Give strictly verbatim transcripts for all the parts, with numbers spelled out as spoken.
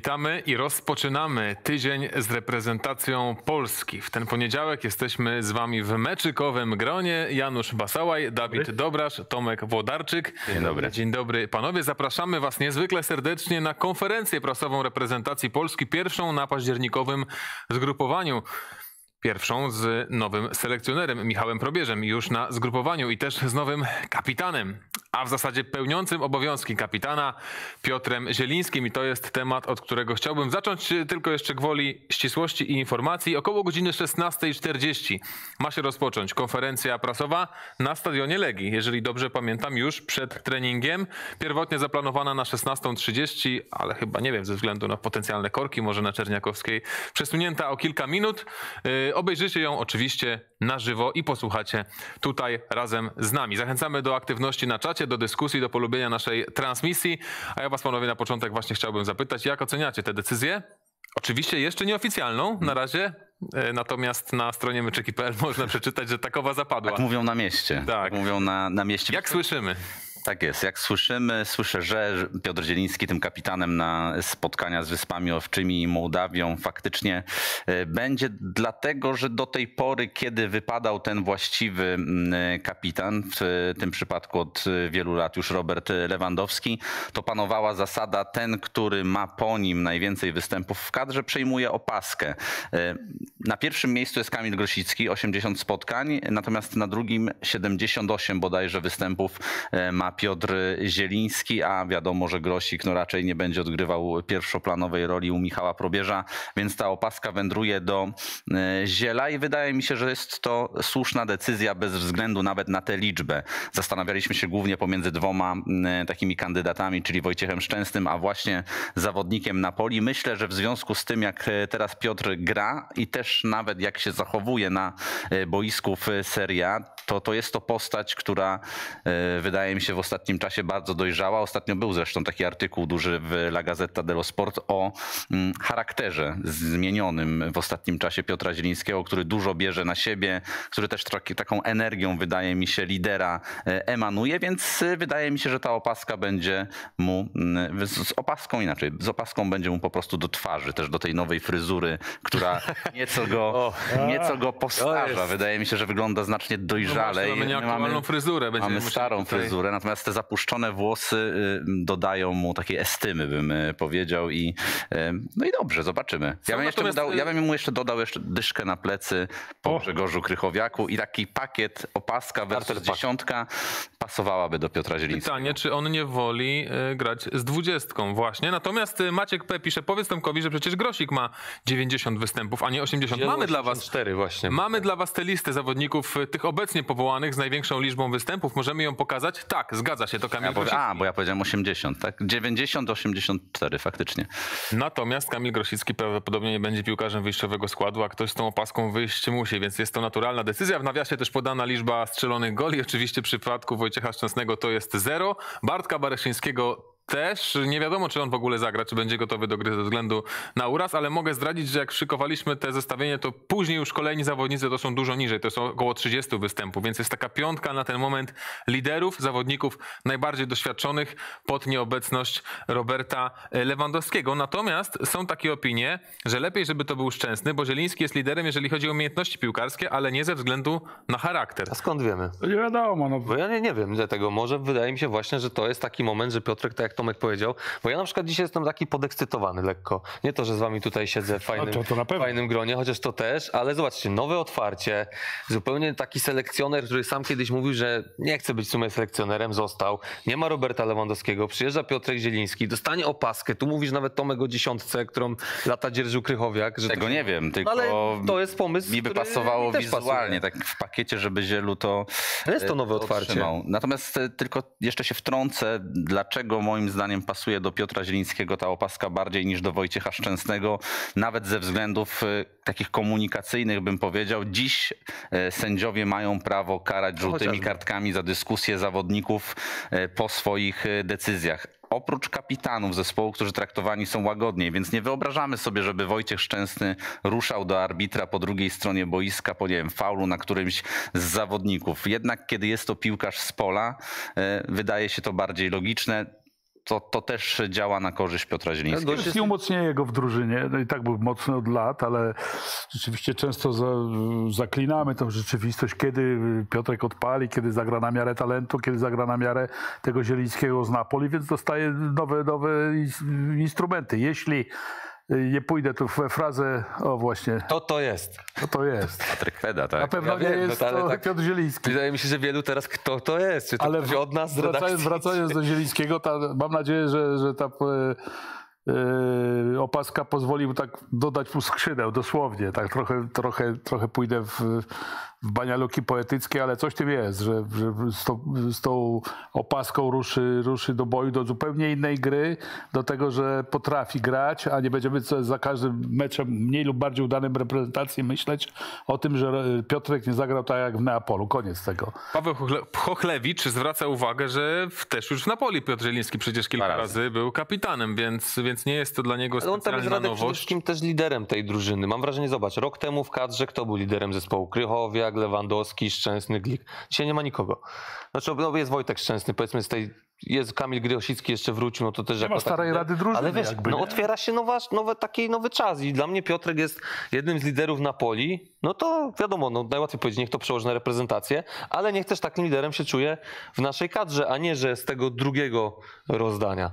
Witamy i rozpoczynamy tydzień z reprezentacją Polski. W ten poniedziałek jesteśmy z wami w meczykowym gronie. Janusz Basałaj, Dawid dobry. Dobrasz, Tomek Włodarczyk. Dzień dobry. Dzień dobry panowie. Zapraszamy was niezwykle serdecznie na konferencję prasową reprezentacji Polski. Pierwszą na październikowym zgrupowaniu. Pierwszą z nowym selekcjonerem Michałem Probierzem już na zgrupowaniu i też z nowym kapitanem, a w zasadzie pełniącym obowiązki kapitana Piotrem Zielińskim. I to jest temat, od którego chciałbym zacząć, tylko jeszcze gwoli ścisłości i informacji. Około godziny szesnastej czterdzieści ma się rozpocząć konferencja prasowa na stadionie Legii. Jeżeli dobrze pamiętam, już przed treningiem. Pierwotnie zaplanowana na szesnastą trzydzieści, ale chyba, nie wiem, ze względu na potencjalne korki, może na Czerniakowskiej, przesunięta o kilka minut. Yy, obejrzycie ją oczywiście na żywo i posłuchacie tutaj razem z nami. Zachęcamy do aktywności na czacie, do dyskusji, do polubienia naszej transmisji. A ja was, panowie, na początek właśnie chciałbym zapytać, jak oceniacie tę decyzję? Oczywiście jeszcze nieoficjalną na razie, natomiast na stronie meczyki kropka p l można przeczytać, że takowa zapadła. Tak mówią na mieście. Tak, tak mówią na, na mieście. Jak słyszymy? Tak jest. Jak słyszymy, słyszę, że Piotr Zieliński, tym kapitanem na spotkania z Wyspami Owczymi i Mołdawią, faktycznie będzie, dlatego że do tej pory, kiedy wypadał ten właściwy kapitan, w tym przypadku od wielu lat już Robert Lewandowski, to panowała zasada: ten, który ma po nim najwięcej występów w kadrze, przejmuje opaskę. Na pierwszym miejscu jest Kamil Grosicki, osiemdziesiąt spotkań, natomiast na drugim siedemdziesiąt osiem bodajże występów ma Piotr Zieliński, a wiadomo, że Grosik no raczej nie będzie odgrywał pierwszoplanowej roli u Michała Probierza, więc ta opaska wędruje do Ziela i wydaje mi się, że jest to słuszna decyzja bez względu nawet na tę liczbę. Zastanawialiśmy się głównie pomiędzy dwoma takimi kandydatami, czyli Wojciechem Szczęsnym, a właśnie zawodnikiem Napoli. Myślę, że w związku z tym, jak teraz Piotr gra i też nawet jak się zachowuje na boisku w Serie A, to, to jest to postać, która wydaje mi się w ostatnim czasie bardzo dojrzała. Ostatnio był zresztą taki artykuł duży w La Gazzetta dello Sport o charakterze zmienionym w ostatnim czasie Piotra Zielińskiego, który dużo bierze na siebie, który też taką energią, wydaje mi się, lidera emanuje, więc wydaje mi się, że ta opaska będzie mu, z opaską inaczej, z opaską będzie mu po prostu do twarzy, też do tej nowej fryzury, która nieco go, nieco go postarza. Wydaje mi się, że wygląda znacznie dojrzalej. No mamy nieaktualną fryzurę. Mamy starą tutaj fryzurę, natomiast te zapuszczone włosy dodają mu takiej estymy, bym powiedział. I, no i dobrze, zobaczymy. Ja bym, jeszcze dodał, ja bym mu jeszcze dodał jeszcze dyszkę na plecy po Grzegorzu Krychowiaku i taki pakiet opaska versus dziesiątka pasowałaby do Piotra Zielińskiego. Pytanie, czy on nie woli y, grać z dwudziestką właśnie. Natomiast y, Maciek P. pisze, powiedz Tomkowi, że przecież Grosik ma dziewięćdziesiąt występów, a nie osiemdziesiąt. Mamy dla was cztery właśnie. Mamy dla was tę listę zawodników, tych obecnie powołanych z największą liczbą występów. Możemy ją pokazać? Tak, zgadza się, to Kamil ja Grosicki. A, bo ja powiedziałem osiemdziesiąt, tak? dziewięćdziesiąt, osiemdziesiąt cztery faktycznie. Natomiast Kamil Grosicki prawdopodobnie nie będzie piłkarzem wyjściowego składu, a ktoś z tą opaską wyjść musi, więc jest to naturalna decyzja. W nawiasie też podana liczba strzelonych goli. Oczywiście w przypadku Wojciecha Szczęsnego to jest zero. Bartka Bareszyńskiego też nie wiadomo, czy on w ogóle zagra, czy będzie gotowy do gry ze względu na uraz, ale mogę zdradzić, że jak szykowaliśmy te zestawienie, to później już kolejni zawodnicy to są dużo niżej, to są około trzydziestu występów, więc jest taka piątka na ten moment liderów, zawodników najbardziej doświadczonych pod nieobecność Roberta Lewandowskiego. Natomiast są takie opinie, że lepiej, żeby to był Szczęsny, bo Zieliński jest liderem, jeżeli chodzi o umiejętności piłkarskie, ale nie ze względu na charakter. A skąd wiemy? To nie wiadomo. No. Bo ja nie, nie wiem dlatego. Może wydaje mi się właśnie, że to jest taki moment, że Piotrek, tak jak Tomek powiedział, bo ja na przykład dzisiaj jestem taki podekscytowany lekko. Nie to, że z wami tutaj siedzę w fajnym, no to, to na pewno. fajnym gronie, chociaż to też, ale zobaczcie, nowe otwarcie, zupełnie taki selekcjoner, który sam kiedyś mówił, że nie chce być w sumie selekcjonerem, został. Nie ma Roberta Lewandowskiego, przyjeżdża Piotrek Zieliński, dostanie opaskę. Tu mówisz nawet, Tomek, o dziesiątce, którą lata dzierżył Krychowiak. Że Tego to... nie wiem, tylko ale to jest pomysł, mi by który pasowało mi wizualnie, pasuje. tak w pakiecie, żeby Zielu to jest to nowe otwarcie. otrzymał. Natomiast tylko jeszcze się wtrącę, dlaczego moim zdaniem pasuje do Piotra Zielińskiego ta opaska bardziej niż do Wojciecha Szczęsnego, nawet ze względów takich komunikacyjnych, bym powiedział. Dziś sędziowie mają prawo karać żółtymi kartkami za dyskusję zawodników po swoich decyzjach. Oprócz kapitanów zespołu, którzy traktowani są łagodniej, więc nie wyobrażamy sobie, żeby Wojciech Szczęsny ruszał do arbitra po drugiej stronie boiska po, nie wiem, faulu na którymś z zawodników. Jednak kiedy jest to piłkarz z pola, wydaje się to bardziej logiczne. to, to też działa na korzyść Piotra Zielińskiego. Jest nie umocnieje go w drużynie, no i tak był mocny od lat, ale rzeczywiście często za, zaklinamy tą rzeczywistość, kiedy Piotrek odpali, kiedy zagra na miarę talentu, kiedy zagra na miarę tego Zielińskiego z Napoli, więc dostaje nowe, nowe instrumenty. Jeśli nie pójdę tu we frazę, o właśnie. To to jest. To to jest. Patryk Feda, tak. Na pewno Ja nie wiem, jest no to, ale to tak- Piotr Zieliński. Wydaje mi się, że wielu teraz kto to jest. Czy to Ale ktoś od nas z wracając, redakcji? wracając do Zielińskiego, ta, mam nadzieję, że, że ta e, e, opaska pozwoli mu tak dodać mu skrzydeł, dosłownie. Tak trochę, trochę, trochę pójdę w, w banialuki poetyckie, ale coś w tym jest, że, że z, tą, z tą opaską ruszy, ruszy do boju, do zupełnie innej gry, do tego, że potrafi grać, a nie będziemy co- za każdym meczem mniej lub bardziej udanym reprezentacji myśleć o tym, że Piotrek nie zagrał tak jak w Neapolu. Koniec tego. Paweł Chochle- Chochlewicz zwraca uwagę, że w- też już w Napoli Piotr Zieliński przecież kilka Dwa razy. razy był kapitanem, więc, więc nie jest to dla niego Ale on tam jest specjalna Radek przede nowość. wszystkim też liderem tej drużyny. Mam wrażenie, zobacz, rok temu w kadrze kto był liderem zespołu? Krychowiak, Lewandowski, Szczęsny, Glik. Dzisiaj nie ma nikogo. Znaczy no jest Wojtek Szczęsny, powiedzmy z tej, jest Kamil Grosicki jeszcze wrócił, no to też Nie jako ma starej taki- rady drużyny Ale wiesz, jakby, no nie? otwiera się nowa, nowe, taki nowy czas i dla mnie Piotrek jest jednym z liderów Napoli. No to wiadomo, no najłatwiej powiedzieć, niech to przełoży na reprezentację, ale niech też takim liderem się czuje w naszej kadrze, a nie, że z tego drugiego rozdania.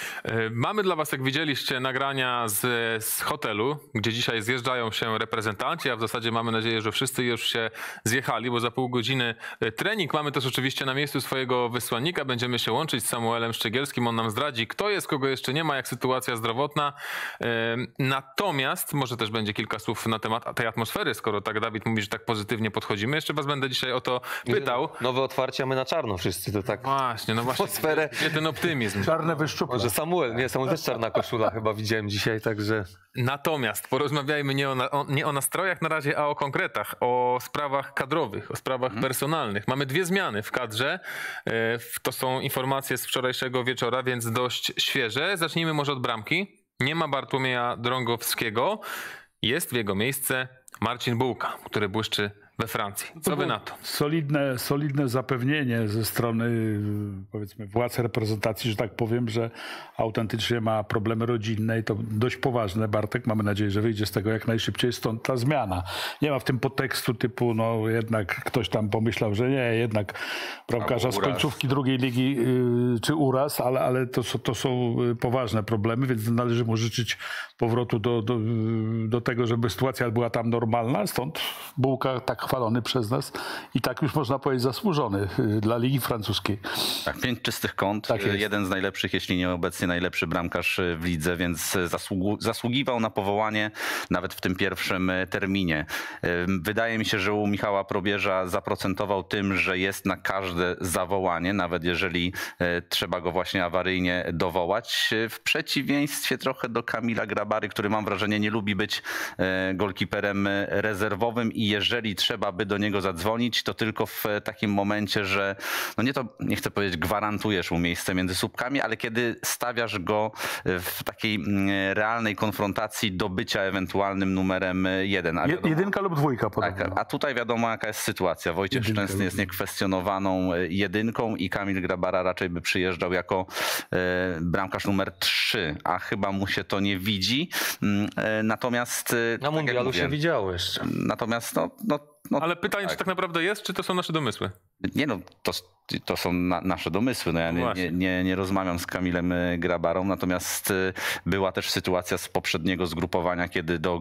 E, Mamy dla was, jak widzieliście, nagrania z, z hotelu, gdzie dzisiaj zjeżdżają się reprezentanci, a w zasadzie mamy nadzieję, że wszyscy już się zjechali, bo za pół godziny e, trening. Mamy też oczywiście na miejscu swojego wysłannika. Będziemy się łączyć z Samuelem Szczegielskim. On nam zdradzi, kto jest, kogo jeszcze nie ma, jak sytuacja zdrowotna. E, Natomiast może też będzie kilka słów na temat tej atmosfery, skoro tak Dawid mówi, że tak pozytywnie podchodzimy. Jeszcze was będę dzisiaj o to pytał. Nowe otwarcie, a my na czarno wszyscy, to tak. Właśnie, no właśnie, Atmosferę. gdzie ten optymizm? Czarne wyszczuple. Może Samuel, nie, Samuel też czarna koszula chyba widziałem dzisiaj, także... Natomiast porozmawiajmy nie o, na, o, nie o nastrojach na razie, a o konkretach, o sprawach kadrowych, o sprawach personalnych. Mamy dwie zmiany w kadrze. E, w- To są informacje z wczorajszego wieczora, więc dość świeże. Zacznijmy może od bramki. Nie ma Bartłomieja Drągowskiego. Jest w jego miejsce Marcin Bułka, który błyszczy we Francji. Co wy na to? Solidne, solidne zapewnienie ze strony, powiedzmy, władz reprezentacji, że tak powiem, że autentycznie ma problemy rodzinne i to dość poważne. Bartek, mamy nadzieję, że wyjdzie z tego jak najszybciej, stąd ta zmiana. Nie ma w tym podtekstu typu, no jednak ktoś tam pomyślał, że nie, jednak bramkarza z Albo uraz. końcówki drugiej ligi yy, czy uraz, ale, ale to, są- to są y, poważne problemy, więc należy mu życzyć powrotu do, do, do tego, żeby sytuacja była tam normalna, stąd Bułka tak chwalony przez nas i tak już można powiedzieć zasłużony y, dla Ligi Francuskiej. Tak, pięć czystych kąt. Tak jest. Jeden z najlepszych, jeśli nie obecnie najlepszy bramkarz w lidze, więc zasługu, zasługiwał na powołanie nawet w tym pierwszym terminie. Wydaje mi się, że u Michała Probierza zaprocentował tym, że jest na każde zawołanie, nawet jeżeli e, trzeba go właśnie awaryjnie dowołać. W przeciwieństwie trochę do Kamila Grabary, który mam wrażenie nie lubi być e, golkiperem rezerwowym i jeżeli trzeba by do niego zadzwonić, to tylko w takim momencie, że no nie to, nie chcę powiedzieć gwarantujesz mu miejsce między słupkami, ale kiedy stawiasz go w takiej mm, realnej konfrontacji do bycia ewentualnym numerem jeden. A Je, wiadomo- jedynka lub dwójka podobno. tak, a tutaj wiadomo jaka jest sytuacja. Wojciech Jedynka Szczęsny jest lub- niekwestionowaną e, jedynką i Kamil Grabara raczej by przyjeżdżał jako e, bramkarz numer trzy, a chyba mu się to nie widzi. Mm, e, Natomiast... e, Na tak jak mundialu mówię, się widziało jeszcze. Natomiast no, no, no Ale pytanie, czy tak naprawdę jest, czy to są nasze domysły? nie no, to, to są na, nasze domysły. No ja nie, Właśnie. nie, nie, nie rozmawiam z Kamilem e, Grabarą, natomiast e, była też sytuacja z poprzedniego zgrupowania, kiedy do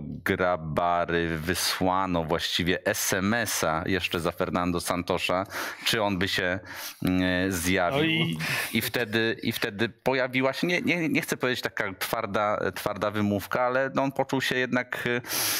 Grabary wysłano właściwie es em es a jeszcze za Fernando Santosza, czy on by się e, zjawił. No i- I wtedy, i wtedy pojawiła się, nie, nie, nie chcę powiedzieć taka twarda, twarda wymówka, ale no on poczuł się jednak e,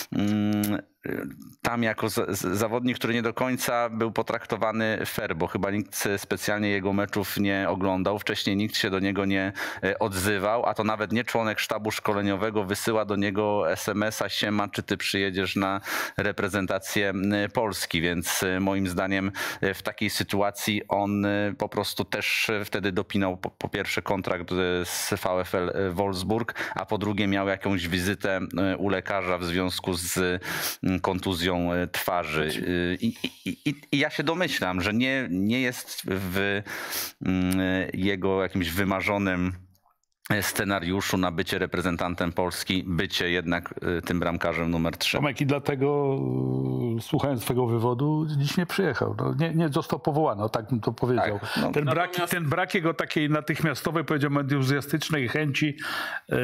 mm, tam jako z, z, zawodnik, który nie do końca był potraktowany fair, bo chyba nikt specjalnie jego meczów nie oglądał. Wcześniej nikt się do niego nie e, odzywał, a to nawet nie członek sztabu szkoleniowego wysyła do niego es em es a: siema, czy ty przyjedziesz na reprezentację m, Polski, więc e, moim zdaniem e, w takiej sytuacji on e, po prostu też e, wtedy dopinał po, po pierwsze kontrakt e, z VfL Wolfsburg, a po drugie miał jakąś wizytę e, u lekarza w związku z m, kontuzją e, twarzy. E, I, i, i, I ja się domyślam, że nie, nie jest w mm, jego jakimś wymarzonym scenariuszu na bycie reprezentantem Polski, bycie jednak tym bramkarzem numer trzy. Tomek, i dlatego słuchając twojego wywodu dziś nie przyjechał. No, nie, nie został powołany, o tak bym to powiedział. Tak, no, ten, brak, natomiast... ten brak jego takiej natychmiastowej, powiedziałbym, entuzjastycznej chęci yy,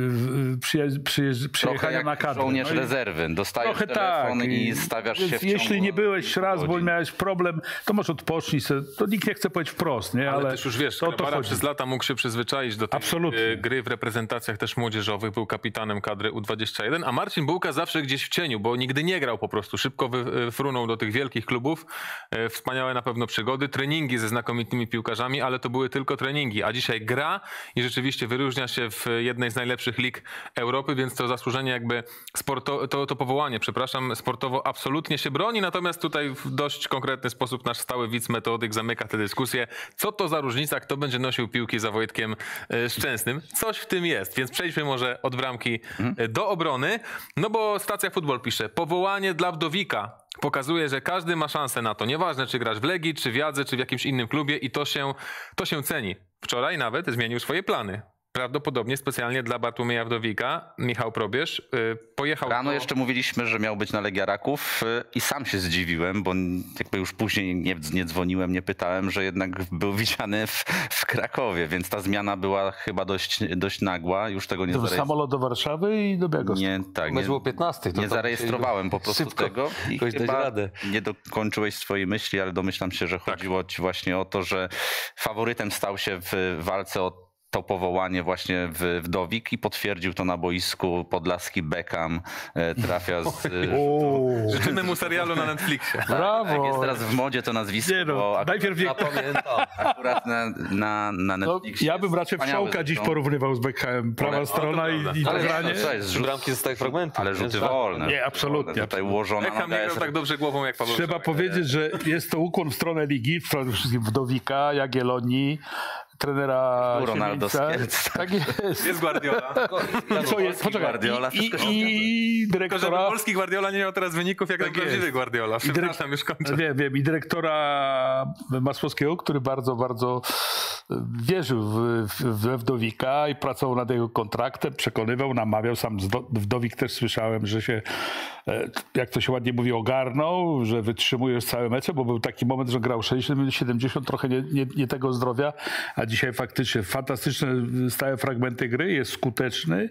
przyje, przyje, przyjechania na kadrę. Żołnierz no i... rezerwy. Dostajesz Trochę telefon tak. i stawiasz się w Jeśli ciągu nie byłeś raz, bo godzin. miałeś problem, to może odpocznij sobie. To nikt nie chce powiedzieć wprost, nie? Ale, Ale też już wiesz, to, to Krawara chodzi. przez lata mógł się przyzwyczaić do tej Absolutnie. e, gry w reprezentacjach też młodzieżowych, był kapitanem kadry U dwadzieścia jeden, a Marcin Bułka zawsze gdzieś w cieniu, bo nigdy nie grał po prostu. Szybko wyfrunął do tych wielkich klubów. E, wspaniałe na pewno przygody, treningi ze znakomitymi piłkarzami, ale to były tylko treningi, a dzisiaj gra i rzeczywiście wyróżnia się w jednej z najlepszych lig Europy, więc to zasłużenie jakby sporto, to, to powołanie, przepraszam, sportowo absolutnie się broni, natomiast tutaj w dość konkretny sposób nasz stały widz metodyk zamyka tę dyskusję. Co to za różnica, kto będzie nosił piłki za Wojtkiem Szczęsnym? Coś w tym jest, więc przejdźmy może od bramki do obrony, no bo Stacja Futbol pisze, powołanie dla Wdowika pokazuje, że każdy ma szansę na to, nieważne czy grasz w Legii, czy w Jadze, czy w jakimś innym klubie i to się, to się ceni. Wczoraj nawet zmienił swoje plany. Prawdopodobnie specjalnie dla Bartłomieja Wdowika, Michał Probierz, yy, pojechał... Rano do... jeszcze mówiliśmy, że miał być na Legia Raków yy, i sam się zdziwiłem, bo jakby już później nie, nie dzwoniłem, nie pytałem, że jednak był widziany w, w Krakowie, więc ta zmiana była chyba dość, dość nagła, już tego nie zarejestrowałem. Samolot do Warszawy i do Białegostoku. Nie, tak, Mecz nie, było piętnastej. To nie tam zarejestrowałem po prostu szybko tego i jakoś dać chyba radę. nie dokończyłeś swojej myśli, ale domyślam się, że chodziło ci właśnie o to, że faworytem stał się w walce o to powołanie właśnie w Wdowik i potwierdził to na boisku. Podlaski Beckham e, trafia z... Życzymy mu serialu na Netflixie. Brawo! Tak, jest teraz w modzie to nazwisko, Nie no, bo akurat, najpierw nie... Zapamiętam. akurat na, na, na No, Netflixie. ja bym raczej Wspaniałe Wszołka dziś zresztą, porównywał z Beckhamem. Prawa Ale- strona i, i to Ale granie. no, co jest, Trzy rzut, bramki zostały fragmenty. ale rzuty Tak. wolne. Nie, absolutnie. Tutaj ułożona Beckham noga nie jest... grał tak dobrze głową jak Paweł Trzeba Wszołek. powiedzieć, że jest to ukłon w stronę ligi, przede wszystkim Wdowika, Jagiellonii, trenera Ronaldo Siemieńca. Skielc. Tak jest. Jest Guardiola. I co jest? Poczekaj. Guardiola, I, wszystko się i, i Tylko żeby dyrektora... polski Guardiola nie miał teraz wyników jak Tak ten prawdziwy jest. Guardiola. I Przepraszam, dyrek- już kończę. Wiem, wiem. I dyrektora Masłowskiego, który bardzo, bardzo wierzył w, w, we Wdowika i pracował nad jego kontraktem, przekonywał, namawiał. Sam Wdowik też słyszałem, że się, jak to się ładnie mówi, ogarnął, że wytrzymuje już całe mecze, bo był taki moment, że grał sześćdziesiąt siedemdziesiąt, trochę nie, nie, nie tego zdrowia, a dzisiaj faktycznie fantastyczne stałe fragmenty gry, jest skuteczny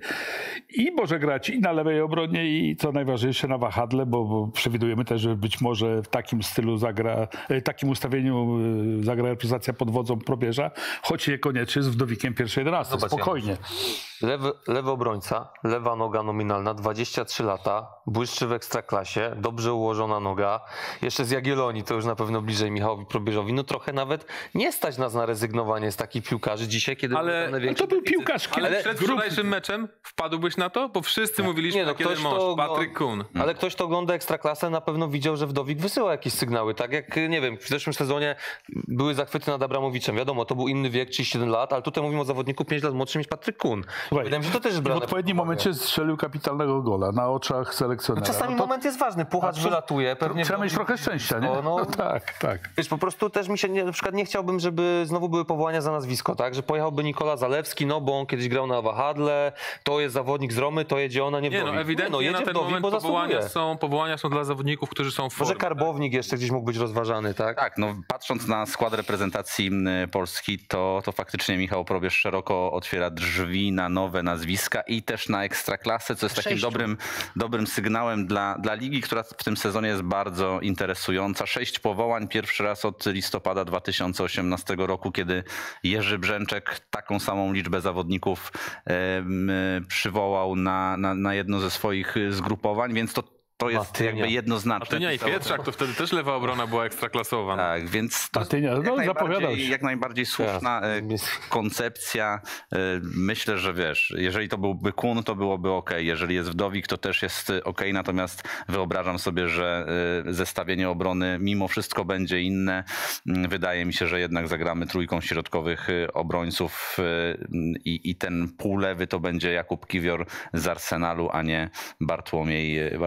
i może grać i na lewej obronie i co najważniejsze na wahadle, bo, bo przewidujemy też, że być może w takim stylu zagra, w takim ustawieniu zagra reprezentacja pod wodzą Probierza, choć niekoniecznie z Wdowikiem pierwszej jedenastki. Zobacz, Spokojnie. Lewy, lewy obrońca, lewa noga nominalna, dwadzieścia trzy lata, błyszczy w ekstraklasie, dobrze ułożona noga. Jeszcze z Jagiellonii, to już na pewno bliżej Michałowi Probierzowi. No trochę nawet nie stać nas na rezygnowanie z takich piłkarzy dzisiaj, kiedy Ale- mamy No największy to był deficyt. piłkarz Ale ale przed grup... wczorajszym meczem wpadłbyś na to? Bo wszyscy mówiliśmy, Nie, no, no, kiedy ktoś, mąż, to- Patryk Kun. Ale ktoś, kto ogląda Ekstraklasę, na pewno widział, że Wdowik wysyła jakieś sygnały. Tak jak, nie wiem, w zeszłym sezonie były zachwyty nad Abramowiczem. Wiadomo, to był inny wiek, trzydzieści siedem lat, ale tutaj mówimy o zawodniku pięć lat młodszym niż Patryk Kun. Słuchaj, Wydaje mi się, że to też jest w brane odpowiednim pod uwagę. momencie strzelił kapitalnego gola na oczach selekcjonera. Czasami No to moment jest ważny. Puchacz Absolut- wylatuje. Pewnie trzeba mieć Wdowik- trochę szczęścia, nie? No, no. No tak, tak. Wiesz, po prostu też mi się, nie, na przykład nie chciałbym, żeby znowu były powołania za nazwisko, tak? Że pojechałby Nikola Zalewski, no bo on kiedyś grał na wahadle, to jest zawodnik z Romy, to jedzie ona, nie Nie no, Wdowik. ewidentnie no, jedzie na ten Wdowik, moment bo powołania zasługuje. są, powołania są dla zawodników, którzy są w formie. Może Karbownik jeszcze gdzieś mógł być rozważany, tak? Tak, no patrząc na skład reprezentacji y, Polski, to, to faktycznie Michał Probierz szeroko otwiera drzwi na nowe nazwiska i też na ekstraklasę, co jest takim Sześciu. dobrym, dobrym sygnałem dla, dla ligi, która w tym sezonie jest bardzo interesująca. Sześć powołań, pierwszy raz od listopada dwa tysiące osiemnastego roku, kiedy Jerzy Brzęczek taką samą liczbę zawodników e, m, przywołał na, na, na jedno ze swoich zgrupowań, więc to To jest Matynia. jakby jednoznaczne. Martynia i Pietrzak, to wtedy też lewa obrona była ekstraklasowa. no. Tak, więc to Martynia, jak, no, zapowiadał najbardziej, się. jak najbardziej słuszna e, koncepcja. E, Myślę, że wiesz, jeżeli to byłby Kun, to byłoby ok. Jeżeli jest Wdowik, to też jest ok. Natomiast wyobrażam sobie, że e, zestawienie obrony mimo wszystko będzie inne. Mm, Wydaje mi się, że jednak zagramy trójką środkowych e, obrońców e, i, i ten półlewy to będzie Jakub Kiwior z Arsenalu, a nie Bartłomiej. Bartłomiej No właśnie, bo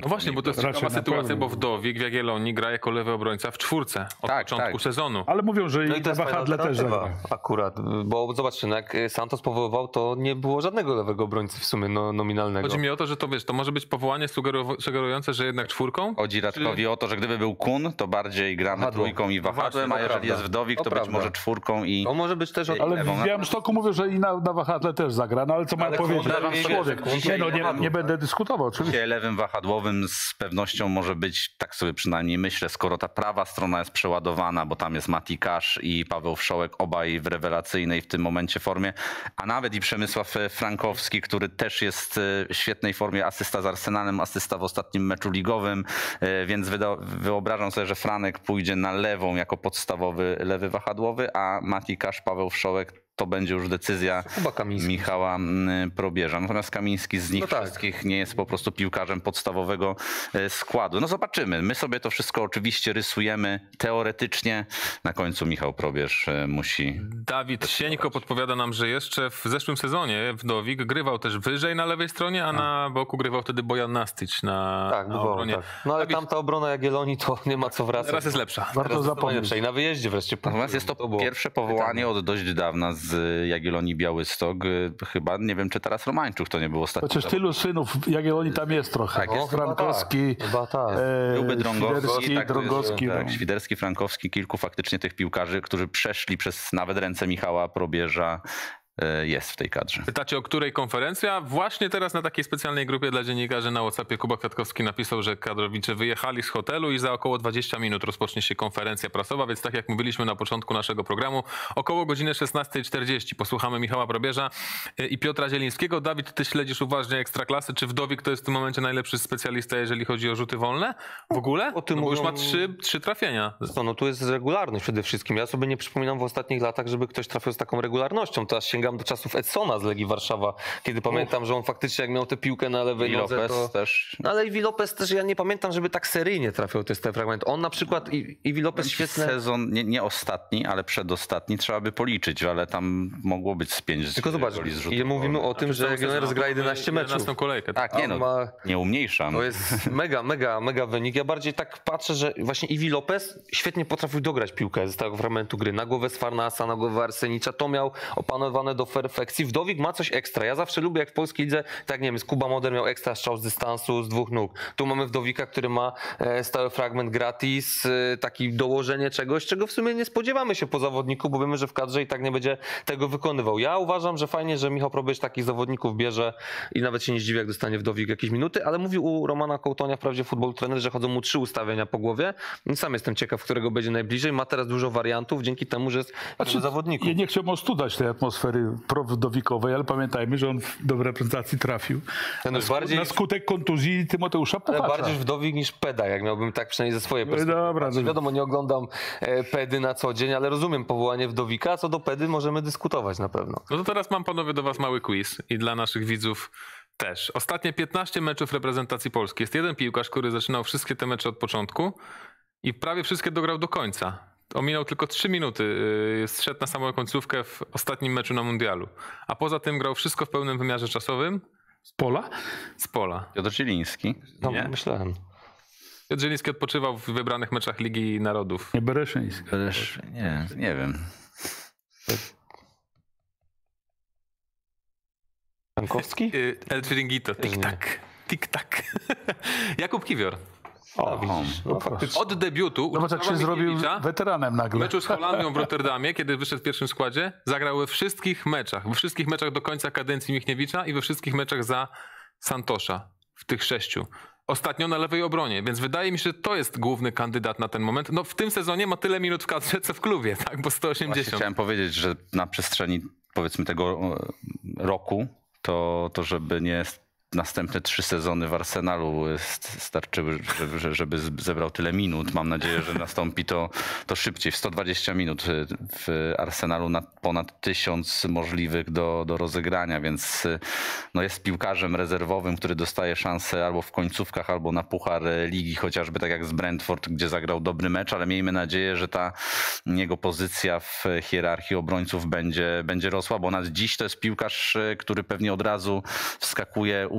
to jest Raczej ciekawa na sytuacja, pewno. bo Wdowik w Jagiellonii gra jako lewy obrońca w czwórce od Tak, początku tak. sezonu. Ale mówią, że No i i to na jest fajna wahadle też alternatywa zagra. akurat, bo zobaczcie, no jak Santos powoływał, to nie było żadnego lewego obrońcy w sumie no, nominalnego. Chodzi mi o to, że to wiesz, to może być powołanie sugeru- sugerujące, że jednak czwórką. Chodzi Radkowi o to, że gdyby był Kun, to bardziej gramy Wahadło. trójką i wahadłem, No a właśnie, jeżeli to jest Wdowik, To to być prawda. może czwórką i... To może być też od... Ale lewą. w Białymstoku mówią, że i na, na wahadle też zagra, no ale co mają Ale powiedzieć? Kłądar wie, Człowiek. że Kłądar Nie, no, nie, wahadło, nie tak. będę dyskutował, oczywiście. Dzisiaj lewym wahadłowym z pewnością może być, tak sobie przynajmniej myślę, skoro ta prawa strona jest przeładowana, bo tam jest Mati Kasz i Paweł Wszołek, obaj w rewelacyjnej w tym momencie formie, a nawet i Przemysław Frankowski, który też jest w świetnej formie, asysta z Arsenalem, asysta w ostatnim meczu ligowym, więc wyda- wyobrażam sobie, że Franek pójdzie na lewą jako podstawowy lewy wahadłowy, a Mati Kasz, Paweł Wszołek to będzie już decyzja Chyba Kamiński. Michała mm, Probierza. Natomiast Kamiński z nich No tak. wszystkich nie jest po prostu piłkarzem podstawowego e, składu. No zobaczymy. My sobie to wszystko oczywiście rysujemy teoretycznie. Na końcu Michał Probierz e, musi... Dawid Sieńko podpowiada nam, że jeszcze w zeszłym sezonie Wdowik grywał też wyżej na lewej stronie, a na boku grywał wtedy Bojan Nastic na, Tak, na bywało, obronie. tak. No ale Dawid, tamta obrona Jagiellonii to nie ma co wracać. teraz jest lepsza. Warto Teraz jest zapomnieć. lepsze i na wyjeździe wreszcie. Natomiast jest to było pierwsze powołanie od dość dawna z Jagiellonii Białystok. E, Chyba, nie wiem, czy teraz Romańczuk to nie był ostatni. Chociaż tylu synów Jagiellonii tam jest trochę. Tak, jest. Frankowski, Chyba tak. e, Byłby Drągowski, Świderski, tak, Drągowski. tak, no. Świderski, Frankowski, kilku faktycznie tych piłkarzy, którzy przeszli przez nawet ręce Michała Probierza, e, jest w tej kadrze. Pytacie, o której konferencji? A właśnie teraz na takiej specjalnej grupie dla dziennikarzy na WhatsAppie Kuba Kwiatkowski napisał, że kadrowicze wyjechali z hotelu i za około dwadzieścia minut rozpocznie się konferencja prasowa, więc tak jak mówiliśmy na początku naszego programu, około godziny szesnastej czterdzieści posłuchamy Michała Probierza i Piotra Zielińskiego. Dawid, ty śledzisz uważnie Ekstraklasy. Czy Wdowik to jest w tym momencie najlepszy specjalista, jeżeli chodzi o rzuty wolne? W ogóle? O tym no bo już ma mówią- trzy, trzy trafienia. Co, no tu jest regularność przede wszystkim. Ja sobie nie przypominam w ostatnich latach, żeby ktoś trafił z taką regularnością. Teraz sięgam do czasów Edsona z Legii Warszawa, kiedy pamiętam, że on faktycznie jak miał tę piłkę na lewej I nodze, Lopez to... też. No ale Iwi Lopez też, ja nie pamiętam, żeby tak seryjnie trafiał te te fragmenty. On na przykład, I- Iwi Lopez świetne... Sezon, nie, nie ostatni, ale przedostatni, trzeba by policzyć, ale tam mogło być z pięć Tylko zobacz, goli z rzutów i mówimy wolnych. o tym, że Jagielloners gra jedenaście meczów. jedenastą kolejkę. Tak, nie On no, ma- nie umniejszam. To jest mega, mega, mega wynik. Ja bardziej tak patrzę, że właśnie Iwi Lopez świetnie potrafił dograć piłkę z tego fragmentu gry. Na głowę Sfarnasa, na głowę Arsenicza. To miał opanowane do perfekcji. Wdowik ma coś ekstra. Ja zawsze lubię, jak w polskiej lidze, tak nie wiem, z Kuba Moder miał ekstra strzał z dystansu, z dwóch nóg. Tu mamy Wdowika, który ma e, stały fragment gratis, e, taki dołożenie czegoś, czego w sumie nie spodziewamy się po zawodniku, bo wiemy, że w kadrze i tak nie będzie tego wykonywał. Ja uważam, że fajnie, że Michał Probierz takich zawodników bierze i nawet się nie zdziwię, jak dostanie Wdowik jakieś minuty, ale mówił u Romana Kołtonia, wprawdzie Football Trener, że chodzą mu trzy ustawienia po głowie. I sam jestem ciekaw, którego będzie najbliżej. Ma teraz dużo wariantów dzięki temu, że jest Znaczy, zawodników. ja nie chciałbym ostudać tej atmosfery pro-Wdowikowej, ale pamiętajmy, że on w- do reprezentacji trafił. Ten Na, już sku- bardziej, na skutek kontuzji Tymoteusza ale Puchacza. bardziej Wdowik niż Peda, jak miałbym tak przynajmniej ze swojej perspektywy. dobra, patrzeć. no. Wiadomo, nie oglądam e, Pedy na co dzień, ale rozumiem powołanie Wdowika, a co do Pedy możemy dyskutować na pewno. No to teraz mam, panowie, do was mały quiz i dla naszych widzów też. Ostatnie piętnaście meczów reprezentacji Polski. Jest jeden piłkarz, który zaczynał wszystkie te mecze od początku i prawie wszystkie dograł do końca. Ominął tylko trzy minuty. Yy, Zszedł na samą końcówkę w ostatnim meczu na mundialu. A poza tym grał wszystko w pełnym wymiarze czasowym Z pola? z pola. Piotr Zieliński. No, Nie. myślałem. Piotr Zieliński odpoczywał w wybranych meczach Ligi Narodów. Nie Bereszyński. Też nie, nie wiem. Frankowski? Yy, El Chiringuito. Też nie. Tik-tak. Tik-tak. Jakub Kiwior. O, widzisz. No, faktycznie. Od debiutu Zobacz, jak się Urosława zrobił Michniewicza weteranem w nagle. meczu z Holandią w Rotterdamie, kiedy wyszedł w pierwszym składzie, zagrał we wszystkich meczach. We wszystkich meczach do końca kadencji Michniewicza i we wszystkich meczach za Santosza. W tych sześciu. Ostatnio na lewej obronie, więc wydaje mi się, że to jest główny kandydat na ten moment. No w tym sezonie ma tyle minut w kadrze, co w klubie, tak? Bo sto Właśnie osiemdziesiąt. chciałem powiedzieć, że na przestrzeni powiedzmy tego e, roku, to, to żeby nie następne trzy sezony w Arsenalu st- starczyły, żeby, żeby zebrał tyle minut. Mam nadzieję, że nastąpi to, to szybciej. W sto dwadzieścia minut w Arsenalu na ponad tysiąc możliwych do, do rozegrania, więc no jest piłkarzem rezerwowym, który dostaje szansę albo w końcówkach, albo na puchar ligi, chociażby tak jak z Brentford, gdzie zagrał dobry mecz, ale miejmy nadzieję, że ta jego pozycja w hierarchii obrońców będzie, będzie rosła, bo nawet dziś to jest piłkarz, który pewnie od razu wskakuje u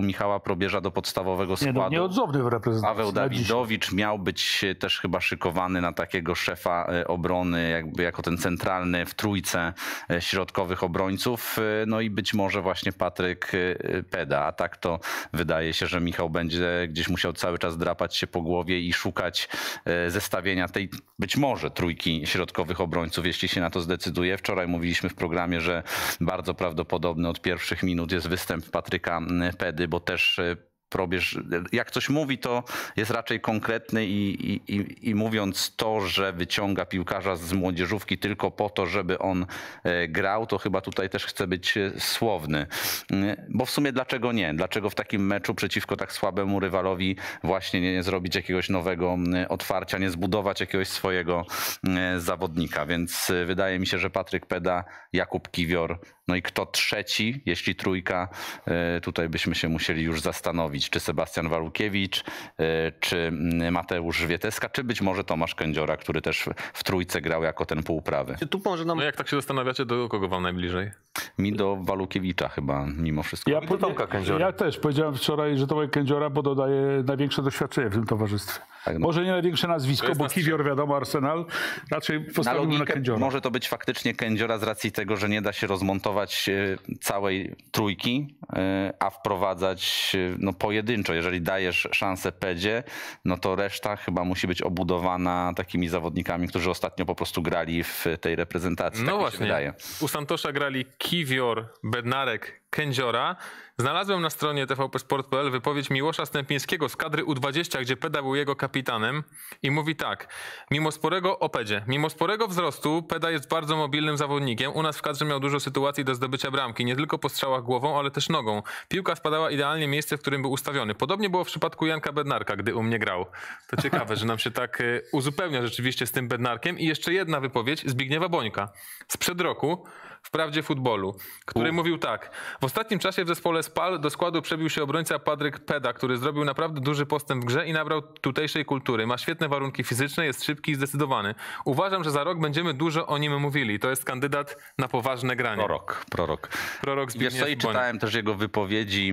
Michała Probierza do podstawowego składu. Nie, no, nieodzowny w reprezentacji. Paweł Dawidowicz miał być też chyba szykowany na takiego szefa obrony, jakby jako ten centralny w trójce środkowych obrońców. No i być może właśnie Patryk Peda. A tak to wydaje się, że Michał będzie gdzieś musiał cały czas drapać się po głowie i szukać zestawienia tej być może trójki środkowych obrońców, jeśli się na to zdecyduje. Wczoraj mówiliśmy w programie, że bardzo prawdopodobny od pierwszych minut jest występ Patryka Pedy, bo też Probierz, jak coś mówi, to jest raczej konkretny i, i, i mówiąc to, że wyciąga piłkarza z młodzieżówki tylko po to, żeby on grał, to chyba tutaj też chce być słowny. Bo w sumie dlaczego nie? Dlaczego w takim meczu przeciwko tak słabemu rywalowi właśnie nie zrobić jakiegoś nowego otwarcia, nie zbudować jakiegoś swojego zawodnika? Więc wydaje mi się, że Patryk Peda, Jakub Kiwior, no i kto trzeci, jeśli trójka, tutaj byśmy się musieli już zastanowić, czy Sebastian Walukiewicz, czy Mateusz Wieteska, czy być może Tomasz Kędziora, który też w trójce grał jako ten półprawy. Tu może nam... No jak tak się zastanawiacie, do kogo wam najbliżej? Mi do Walukiewicza chyba mimo wszystko. Ja, do Tomka Kędziora. Ja też powiedziałem wczoraj, że Tomek Kędziora, bo dodaje największe doświadczenie w tym towarzystwie. Tak, no. Może nie największe nazwisko, bo Kiwior wiadomo, Arsenal, raczej Na postawił na logikę Kędziora. może to być faktycznie Kędziora z racji tego, że nie da się rozmontować całej trójki, a wprowadzać no, pojedynczo. Jeżeli dajesz szansę Pedzie, no to reszta chyba musi być obudowana takimi zawodnikami, którzy ostatnio po prostu grali w tej reprezentacji. No tak właśnie, mi się wydaje. u Santosza grali Kiwior, Bednarek, Kędziora. Znalazłem na stronie T V P Sport kropka p l wypowiedź Miłosza Stępińskiego z kadry U dwadzieścia, gdzie Peda był jego kapitanem i mówi tak: mimo sporego o Pedzie, mimo sporego wzrostu Peda jest bardzo mobilnym zawodnikiem. U nas w kadrze miał dużo sytuacji do zdobycia bramki, nie tylko po strzałach głową, ale też nogą. Piłka spadała idealnie w miejsce, w którym był ustawiony. Podobnie było w przypadku Janka Bednarka, gdy u mnie grał. To ciekawe, że nam się tak uzupełnia rzeczywiście z tym Bednarkiem. I jeszcze jedna wypowiedź Zbigniewa Bońka sprzed roku w Prawdzie Futbolu, który U. mówił tak: w ostatnim czasie w zespole Spal do składu przebił się obrońca Patryk Peda, który zrobił naprawdę duży postęp w grze i nabrał tutejszej kultury. Ma świetne warunki fizyczne, jest szybki i zdecydowany. Uważam, że za rok będziemy dużo o nim mówili. To jest kandydat na poważne granie. Prorok, prorok. Prorok Zbigniew Wiesz co, i czytałem też jego wypowiedzi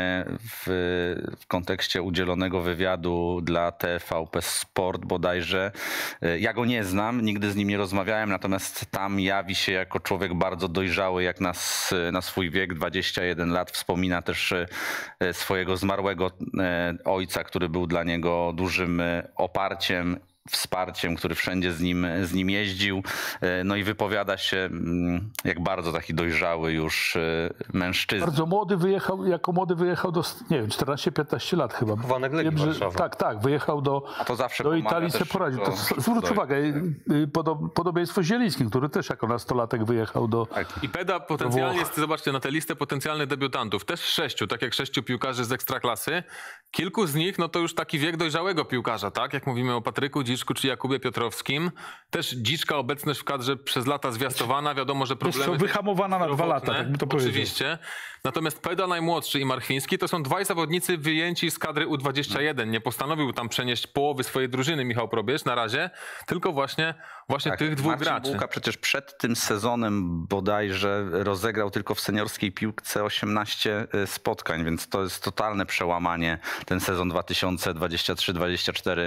w, w kontekście udzielonego wywiadu dla T V P Sport bodajże. Ja go nie znam, nigdy z nim nie rozmawiałem, natomiast tam jawi się jako człowiek bardzo dojrzały jak na, na swój wiek, dwadzieścia jeden lat. Wspomina też swojego zmarłego ojca, który był dla niego dużym oparciem, wsparciem, który wszędzie z nim, z nim jeździł. No i wypowiada się jak bardzo taki dojrzały już mężczyzna. Bardzo młody wyjechał, jako młody wyjechał do, nie wiem, czternaście piętnaście lat chyba. Chowanek Legii Warszawa. Tak, tak, wyjechał do, A to zawsze do Italii sobie poradzić. To, zwróć uwagę, podobieństwo z Zielińskim, który też jako nastolatek wyjechał do... Tak. I Peda potencjalnie jest, zobaczcie na tę listę potencjalnych debiutantów, też sześciu, tak jak sześciu piłkarzy z Ekstraklasy. Kilku z nich, no to już taki wiek dojrzałego piłkarza, tak? Jak mówimy o Patryku Dziczku czy Jakubie Piotrowskim. Też Dziczka obecność w kadrze przez lata zwiastowana. Wiadomo, że problemy... Jest to wyhamowana na dwa lata, tak by to powiedzieć. Oczywiście. Natomiast Peda najmłodszy i Marchwiński to są dwaj zawodnicy wyjęci z kadry U dwadzieścia jeden. Nie postanowił tam przenieść połowy swojej drużyny Michał Probierz na razie, tylko właśnie, właśnie tak, tych dwóch Marcin graczy. Bułka przecież przed tym sezonem bodajże rozegrał tylko w seniorskiej piłce osiemnaście spotkań, więc to jest totalne przełamanie ten sezon dwa tysiące dwudziesty trzeci dwudziesty czwarty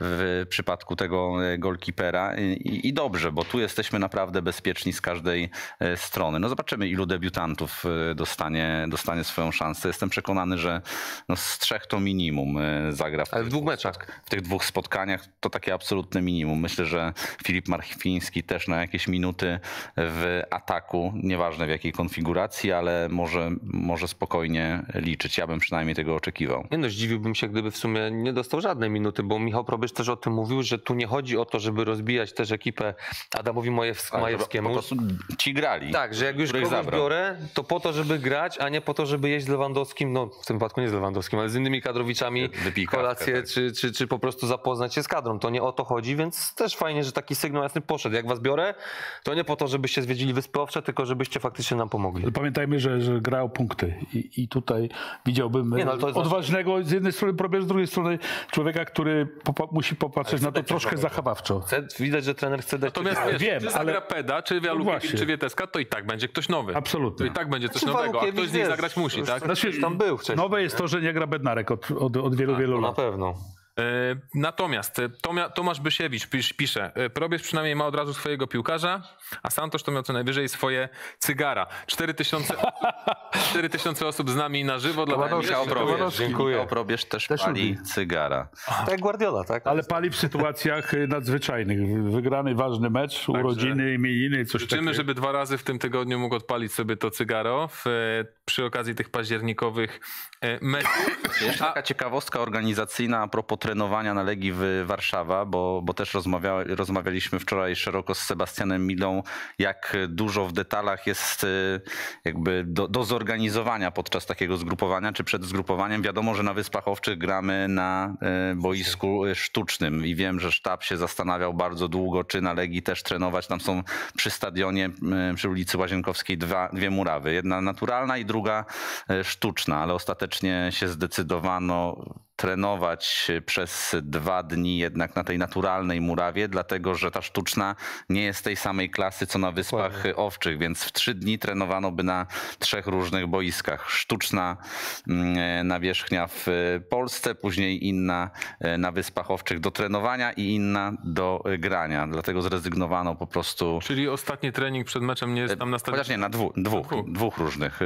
w przypadku tego golkipera. I, I dobrze, bo tu jesteśmy naprawdę bezpieczni z każdej strony. No zobaczymy, ilu debiutantów dostanie, dostanie swoją szansę. Jestem przekonany, że no z trzech to minimum zagra w, Ale w dwóch meczach. W tych dwóch spotkaniach to takie absolutne minimum. Myślę, że Filip Marchwiński też na jakieś minuty w ataku, nieważne w jakiej konfiguracji, ale może, może spokojnie liczyć. Ja bym przynajmniej tego oczekiwał. Nie no, zdziwiłbym się, gdyby w sumie nie dostał żadnej minuty, bo Michał Probierz też o tym mówił, że tu nie chodzi o to, żeby rozbijać też ekipę Adamowi Majews- Tak, Majewskiemu. po prostu ci grali. Tak, że jak już kogoś zabrał. biorę, to po to, żeby grać, a nie po to, żeby jeść z Lewandowskim, no w tym wypadku nie z Lewandowskim, ale z innymi kadrowiczami, Wypikawkę, kolację, tak. czy, czy, czy po prostu zapoznać się z kadrą. To nie o to chodzi, więc też fajnie, że taki sygnał jasny poszedł. Jak was biorę, to nie po to, żebyście zwiedzili Wyspy Owcze, tylko żebyście faktycznie nam pomogli. Pamiętajmy, że, że gra o punkty i, i tutaj widziałbym Nie, no, ale to jest odważnego z jednej strony probierz, z drugiej strony człowieka, który popa musi popatrzeć na to troszkę zachowawczo. Chce, widać, że trener chce dać... Natomiast wiesz, Wiem, czy zagra ale- Peda, czy No Wialukiewicz, właśnie. czy Wieteska, to i tak będzie ktoś nowy. Absolutnie. To i tak będzie coś Znaczy, nowego, a Walukiewicz, ktoś z nich wiesz, zagrać musi, już tak? Ktoś tam był wcześniej. Nowe jest to, że nie gra Bednarek od, od, od wielu, wielu To na lat. pewno. E, Natomiast e, Tomia, Tomasz Bysiewicz pisz, pisze, e, Probierz przynajmniej ma od razu swojego piłkarza, a Santosz to miał co najwyżej swoje cygara. cztery tysiące osób z nami na żywo. Dla Kawanowski, Michał Probierz. Kawanowski. Dziękuję. Michał Probierz też, Też pali lubi. cygara. Tak jak Guardiola, tak? Ale pali w sytuacjach y, nadzwyczajnych. Wygrany ważny mecz, urodziny, imieniny, coś Życzymy, takiego. żeby dwa razy w tym tygodniu mógł odpalić sobie to cygaro w, e, przy okazji tych październikowych e, meczów. Jeszcze taka ciekawostka organizacyjna a propos trenowania na Legii w Warszawa, bo, bo też rozmawia, rozmawialiśmy wczoraj szeroko z Sebastianem Milą, jak dużo w detalach jest y, jakby do, do zorganizowania podczas takiego zgrupowania, czy przed zgrupowaniem. Wiadomo, że na Wyspach Owczych gramy na y, boisku sztucznym i wiem, że sztab się zastanawiał bardzo długo, czy na Legii też trenować. Tam są przy stadionie y, przy ulicy Łazienkowskiej dwa, dwie murawy. Jedna naturalna i druga y, sztuczna, ale ostatecznie się zdecydowano trenować przez dwa dni jednak na tej naturalnej murawie, dlatego że ta sztuczna nie jest tej samej klasy co na Wyspach Dokładnie. Owczych, więc w trzy dni trenowano by na trzech różnych boiskach. Sztuczna mm, nawierzchnia w Polsce, później inna na Wyspach Owczych do trenowania i inna do grania, dlatego zrezygnowano po prostu. Czyli ostatni trening przed meczem nie jest tam na stadionie. Chociaż nie, na dwóch, dwóch, dwóch. dwóch różnych.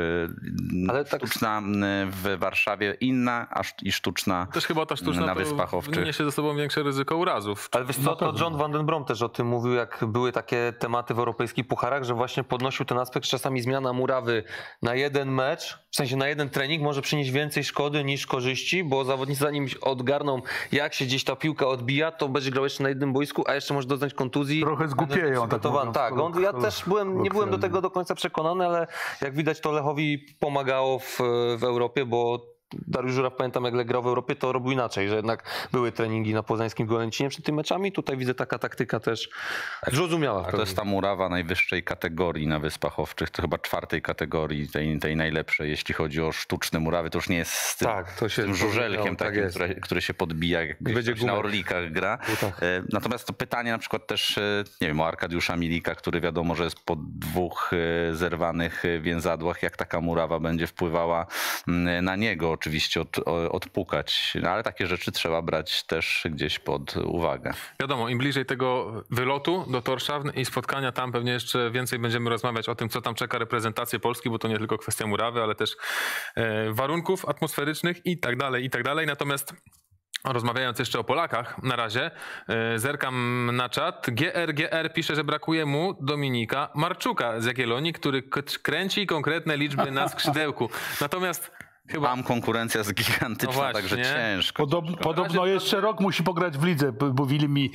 Ale tak- Sztuczna w Warszawie inna, a sz- i sztuczna Też chyba ta sztuczna na to Wyspach Owczych. niesie ze sobą większe ryzyko urazów. Ale wiesz co, to John van den Brom też o tym mówił, jak były takie tematy w europejskich pucharach, że właśnie podnosił ten aspekt, że czasami zmiana murawy na jeden mecz, w sensie na jeden trening może przynieść więcej szkody niż korzyści, bo zawodnicy zanim odgarną, jak się gdzieś ta piłka odbija, to będzie grał jeszcze na jednym boisku, a jeszcze może doznać kontuzji. Trochę zgłupieją, tak Przygotowany. mówiąc, Tak, on, ja też byłem, nie byłem do tego do końca przekonany, ale jak widać to Lechowi pomagało w, w Europie, bo Dariusz Żuraw, pamiętam jak grał w Europie, to robił inaczej, że jednak były treningi na poznańskim Golęcinie przed tymi meczami. Tutaj widzę taka taktyka też zrozumiała. w A to pewnym jest ta murawa najwyższej kategorii na Wyspach Owczych, to chyba czwartej kategorii, tej, tej najlepszej, jeśli chodzi o sztuczne murawy. To już nie jest z tym, Tak, to się z tym żużelkiem tak takim, jest. które, które się podbija, jak będzie ktoś na gumek. orlikach gra. butach. E, Natomiast to pytanie na przykład też, e, nie wiem, o Arkadiusza Milika, który wiadomo, że jest po dwóch e, zerwanych e, więzadłach, jak taka murawa będzie wpływała m, na niego, oczywiście od, o- odpukać. No, ale takie rzeczy trzeba brać też gdzieś pod uwagę. Wiadomo, im bliżej tego wylotu do Tórshavn i spotkania tam pewnie jeszcze więcej będziemy rozmawiać o tym, co tam czeka reprezentację Polski, bo to nie tylko kwestia murawy, ale też e, warunków atmosferycznych i tak dalej, i tak dalej. Natomiast rozmawiając jeszcze o Polakach na razie, e, zerkam na czat. G R G R pisze, że brakuje mu Dominika Marczuka z Jagiellonii, który k- kręci konkretne liczby na skrzydełku. Natomiast chyba... Tam konkurencja jest gigantyczna, No właśnie. także ciężko. Podob, podobno jeszcze rok musi pograć w lidze. B- Mówili mi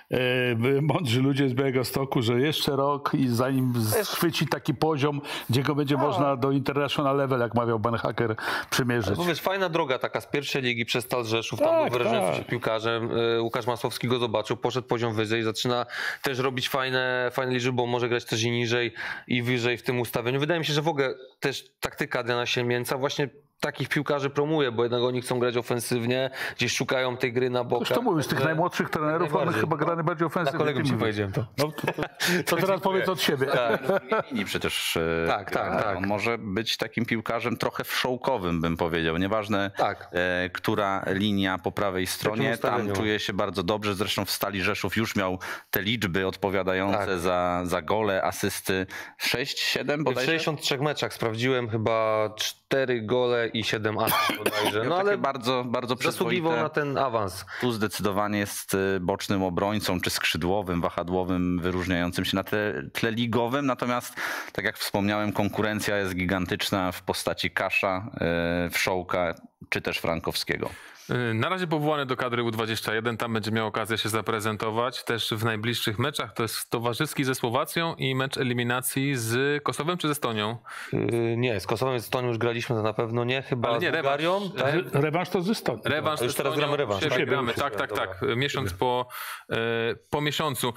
e, mądrzy ludzie z Białegostoku, że jeszcze rok i zanim schwyci taki poziom, gdzie go będzie można do international level, jak mawiał Ben Hacker, przymierzyć. Bo wiesz, fajna droga taka z pierwszej ligi przez Stal Rzeszów, tam Tak, był wyrażający tak. się piłkarzem. y, Łukasz Masłowski go zobaczył, poszedł poziom wyżej, zaczyna też robić fajne, fajne liczby, bo może grać też i niżej i wyżej w tym ustawieniu. Wydaje mi się, że w ogóle też taktyka Adriana Siemięca właśnie takich piłkarzy promuje, bo jednak oni chcą grać ofensywnie, gdzieś szukają tej gry na bokach. Ktoś to mówił, z tych Także najmłodszych trenerów, on najbardziej. chyba gra najbardziej Na ofensywnie. kolegom Ty ci mówisz. powiedziałem to. No, to, to, to teraz powiedz od siebie. Tak. I przecież e, Tak, tak, gra. tak. On może być takim piłkarzem trochę wszołkowym, bym powiedział. Nieważne, Tak. e, która linia po prawej stronie, tam ustawieniu. czuje się bardzo dobrze. Zresztą w Stali Rzeszów już miał te liczby odpowiadające Tak. za, za gole, asysty. sześć, siedem W bodajże? sześćdziesięciu trzech meczach sprawdziłem chyba cztery gole i siedem asyst bodajże. No ale bardzo, bardzo zasługiwał przyzwoite. na ten awans. Tu zdecydowanie jest y, bocznym obrońcą, czy skrzydłowym, wahadłowym, wyróżniającym się na tle, tle ligowym. Natomiast, tak jak wspomniałem, konkurencja jest gigantyczna w postaci Kasza, y, Wszołka, czy też Frankowskiego. Na razie powołany do kadry U dwadzieścia jeden, tam będzie miał okazję się zaprezentować też w najbliższych meczach. To jest towarzyski ze Słowacją i mecz eliminacji z Kosowem czy ze Estonią? Yy, nie, z Kosowem z Estonią już graliśmy, to na pewno nie. Chyba Ale nie, z Bułgarią. rewanż. Tak? Rewanż to ze Stoni. Rewanż A już z teraz Estonią, gramy rewanż, siebie tak? gramy, Był tak, tak, dobra. tak. Miesiąc po, e, po miesiącu.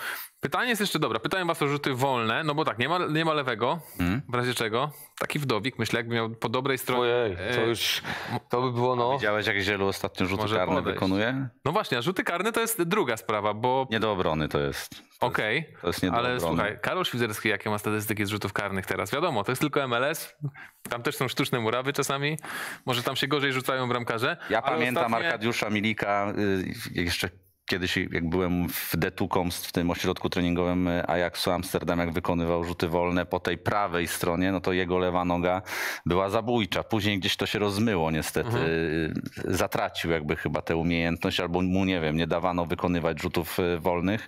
Pytanie jest jeszcze, dobra, pytałem was o rzuty wolne, no bo tak, nie ma, nie ma lewego, Hmm? w razie czego, taki Wdowik, myślę, jakby miał po dobrej stronie. Ojej, to e, już, to by było no... Widziałeś, jak Zielu ostatnio rzuty Może karne podejść. wykonuje? No właśnie, a rzuty karne to jest druga sprawa, bo Nie do obrony to jest. To okej, jest, to jest nie do ale obrony. słuchaj, Karol Świderski, jakie ma statystyki z rzutów karnych teraz? Wiadomo, to jest tylko M L S, tam też są sztuczne murawy czasami, może tam się gorzej rzucają bramkarze. Ja ale pamiętam ostatnie- Arkadiusza Milika, y, jeszcze kiedyś jak byłem w Detukomst, w tym ośrodku treningowym Ajaxu Amsterdam, jak wykonywał rzuty wolne po tej prawej stronie, no to jego lewa noga była zabójcza. Później gdzieś to się rozmyło niestety. Mhm. Zatracił jakby chyba tę umiejętność, albo mu, nie wiem, nie dawano wykonywać rzutów wolnych.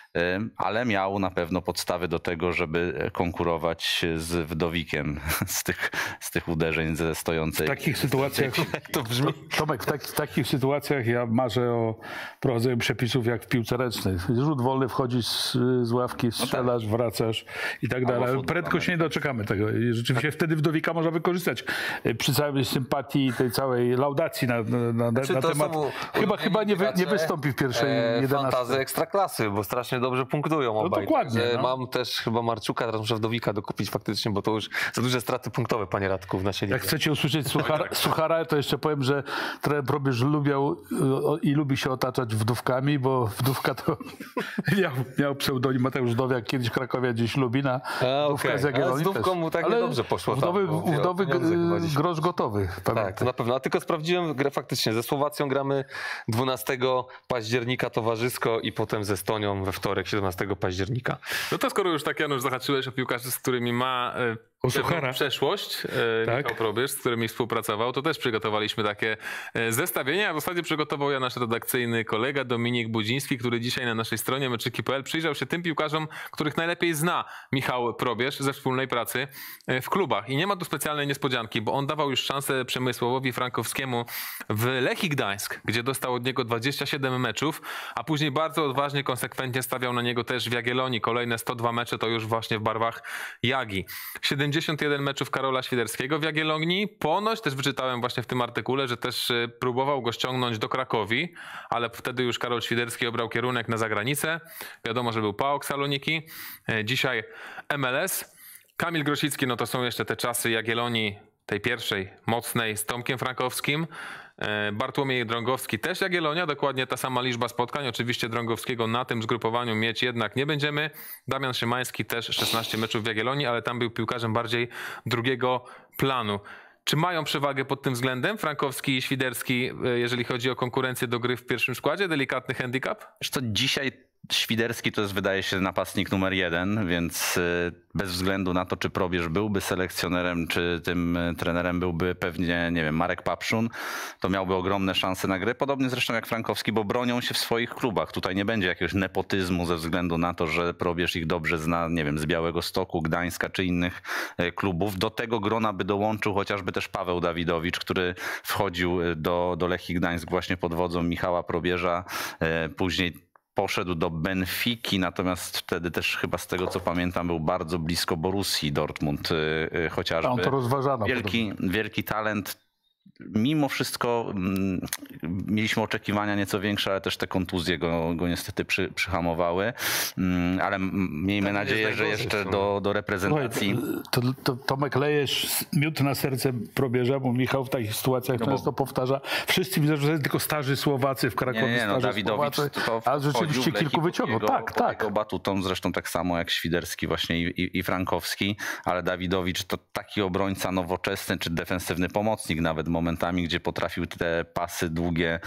Ale miał na pewno podstawy do tego, żeby konkurować z Wdowikiem z tych, z tych uderzeń ze stojącej. W takich sytuacjach, To brzmi... Tomek, w, tak, w takich sytuacjach ja marzę o prowadzeniu przepisów jak w piłce ręcznej. Rzut wolny, wchodzisz z, z ławki, strzelasz, wracasz i tak dalej. Ale prędko się nie doczekamy tego. I rzeczywiście wtedy Wdowika można wykorzystać przy całej sympatii, tej całej laudacji na, na, na, Czy na to temat. są Chyba, chyba nie, wy, nie gracze, wystąpi w pierwszej e, jedenastce. Fantazy ekstraklasy, bo strasznie dobrze punktują obaj. dokładnie, Także no. Mam też chyba Marczuka, teraz muszę Wdowika dokupić faktycznie, bo to już za duże straty punktowe, panie Radku, w naszej lidze. Jak chcecie usłyszeć Suchara, Suchara, to jeszcze powiem, że trener Probierz lubiał y, i lubi się otaczać wdówkami, bo wdówka to miał, miał pseudonim Mateusz Wdowiak, kiedyś w Krakowie, gdzieś Lubina. A, Wdówka okay. z Jagiellonii z wdówką też. mu tak Ale niedobrze poszło. Wdowy, tam, bo wdowy pieniądze chyba y, gdzieś- grosz gotowy. Tak, Pamiętaj. to na pewno. A tylko sprawdziłem grę faktycznie. Ze Słowacją gramy dwunastego października towarzysko i potem ze Estonią we wtorek, siedemnastego października. No to skoro już tak, Janusz, zahaczyłeś o piłkarzy, z którymi ma e, O pewną Suchara. przeszłość, e, Tak. Michał Probierz, z którymi współpracował, to też przygotowaliśmy takie e, zestawienia. A w zasadzie przygotował je nasz redakcyjny kolega Dominik Budziński, który dzisiaj na naszej stronie meczyki kropka p l przyjrzał się tym piłkarzom, których najlepiej zna Michał Probierz ze wspólnej pracy e, w klubach. I nie ma tu specjalnej niespodzianki, bo on dawał już szansę Przemysławowi Frankowskiemu w Lechii Gdańsk, gdzie dostał od niego dwadzieścia siedem meczów, a później bardzo odważnie, konsekwentnie stawiał na niego też w Jagiellonii. Kolejne sto dwa mecze to już właśnie w barwach Jagi. siedemdziesiąt jeden meczów Karola Świderskiego w Jagiellonii. Ponoć też wyczytałem właśnie w tym artykule, że też e, próbował go ściągnąć do Krakowi, ale wtedy już Karol Świderski obrał kierunek na zagranicę. Wiadomo, że był PAOK Saloniki. E, Dzisiaj M L S. Kamil Grosicki, no to są jeszcze te czasy Jagiellonii, tej pierwszej, mocnej, z Tomkiem Frankowskim. E, Bartłomiej Drągowski też Jagiellonia, dokładnie ta sama liczba spotkań. Oczywiście Drągowskiego na tym zgrupowaniu mieć jednak nie będziemy. Damian Szymański też szesnaście meczów w Jagiellonii, ale tam był piłkarzem bardziej drugiego planu. Czy mają przewagę pod tym względem Frankowski i Świderski, e, jeżeli chodzi o konkurencję do gry w pierwszym składzie? Delikatny handicap? Wiesz co, dzisiaj Świderski to jest, wydaje się, napastnik numer jeden, więc y, bez względu na to, czy Probierz byłby selekcjonerem, czy tym y, trenerem byłby pewnie, nie wiem, Marek Papszun, to miałby ogromne szanse na grę. Podobnie zresztą jak Frankowski, bo bronią się w swoich klubach. Tutaj nie będzie jakiegoś nepotyzmu ze względu na to, że Probierz ich dobrze zna, nie wiem, z Białegostoku, Gdańska czy innych y, klubów. Do tego grona by dołączył chociażby też Paweł Dawidowicz, który wchodził do, do Lechii Gdańsk właśnie pod wodzą Michała Probierza, y, później poszedł do Benfiki, natomiast wtedy też chyba z tego co pamiętam był bardzo blisko Borussii Dortmund chociażby. Tam to rozważano. Wielki, wielki talent. Mimo wszystko mm, mieliśmy oczekiwania nieco większe, ale też te kontuzje go, go niestety przy, przyhamowały. Mm, ale m- miejmy Tak, nadzieję, jest że najgorzej jeszcze w sumie. do, do reprezentacji. To, to, Tomek, lejesz miód na serce Probierza, bo Michał w takich sytuacjach No bo- często powtarza. Wszyscy widzą, że to jest tylko starzy Słowacy w Krakowie. Nie, nie, no starzy Dawidowicz Słowacy, to a rzeczywiście wchodził w kilku Lechii wyciągnął. pod Tak, jego, tak. pod jego batutą, zresztą tak samo jak Świderski właśnie i, i, i Frankowski, ale Dawidowicz to taki obrońca nowoczesny, czy defensywny pomocnik nawet momentami, gdzie potrafił te pasy długie,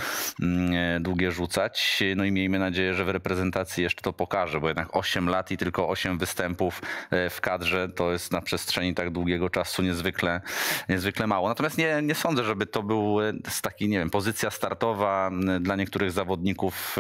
mm, długie rzucać. No i miejmy nadzieję, że w reprezentacji jeszcze to pokaże, bo jednak osiem lat i tylko osiem występów w kadrze to jest na przestrzeni tak długiego czasu niezwykle, niezwykle mało. Natomiast nie, nie sądzę, żeby to był taki, nie wiem, pozycja startowa dla niektórych zawodników,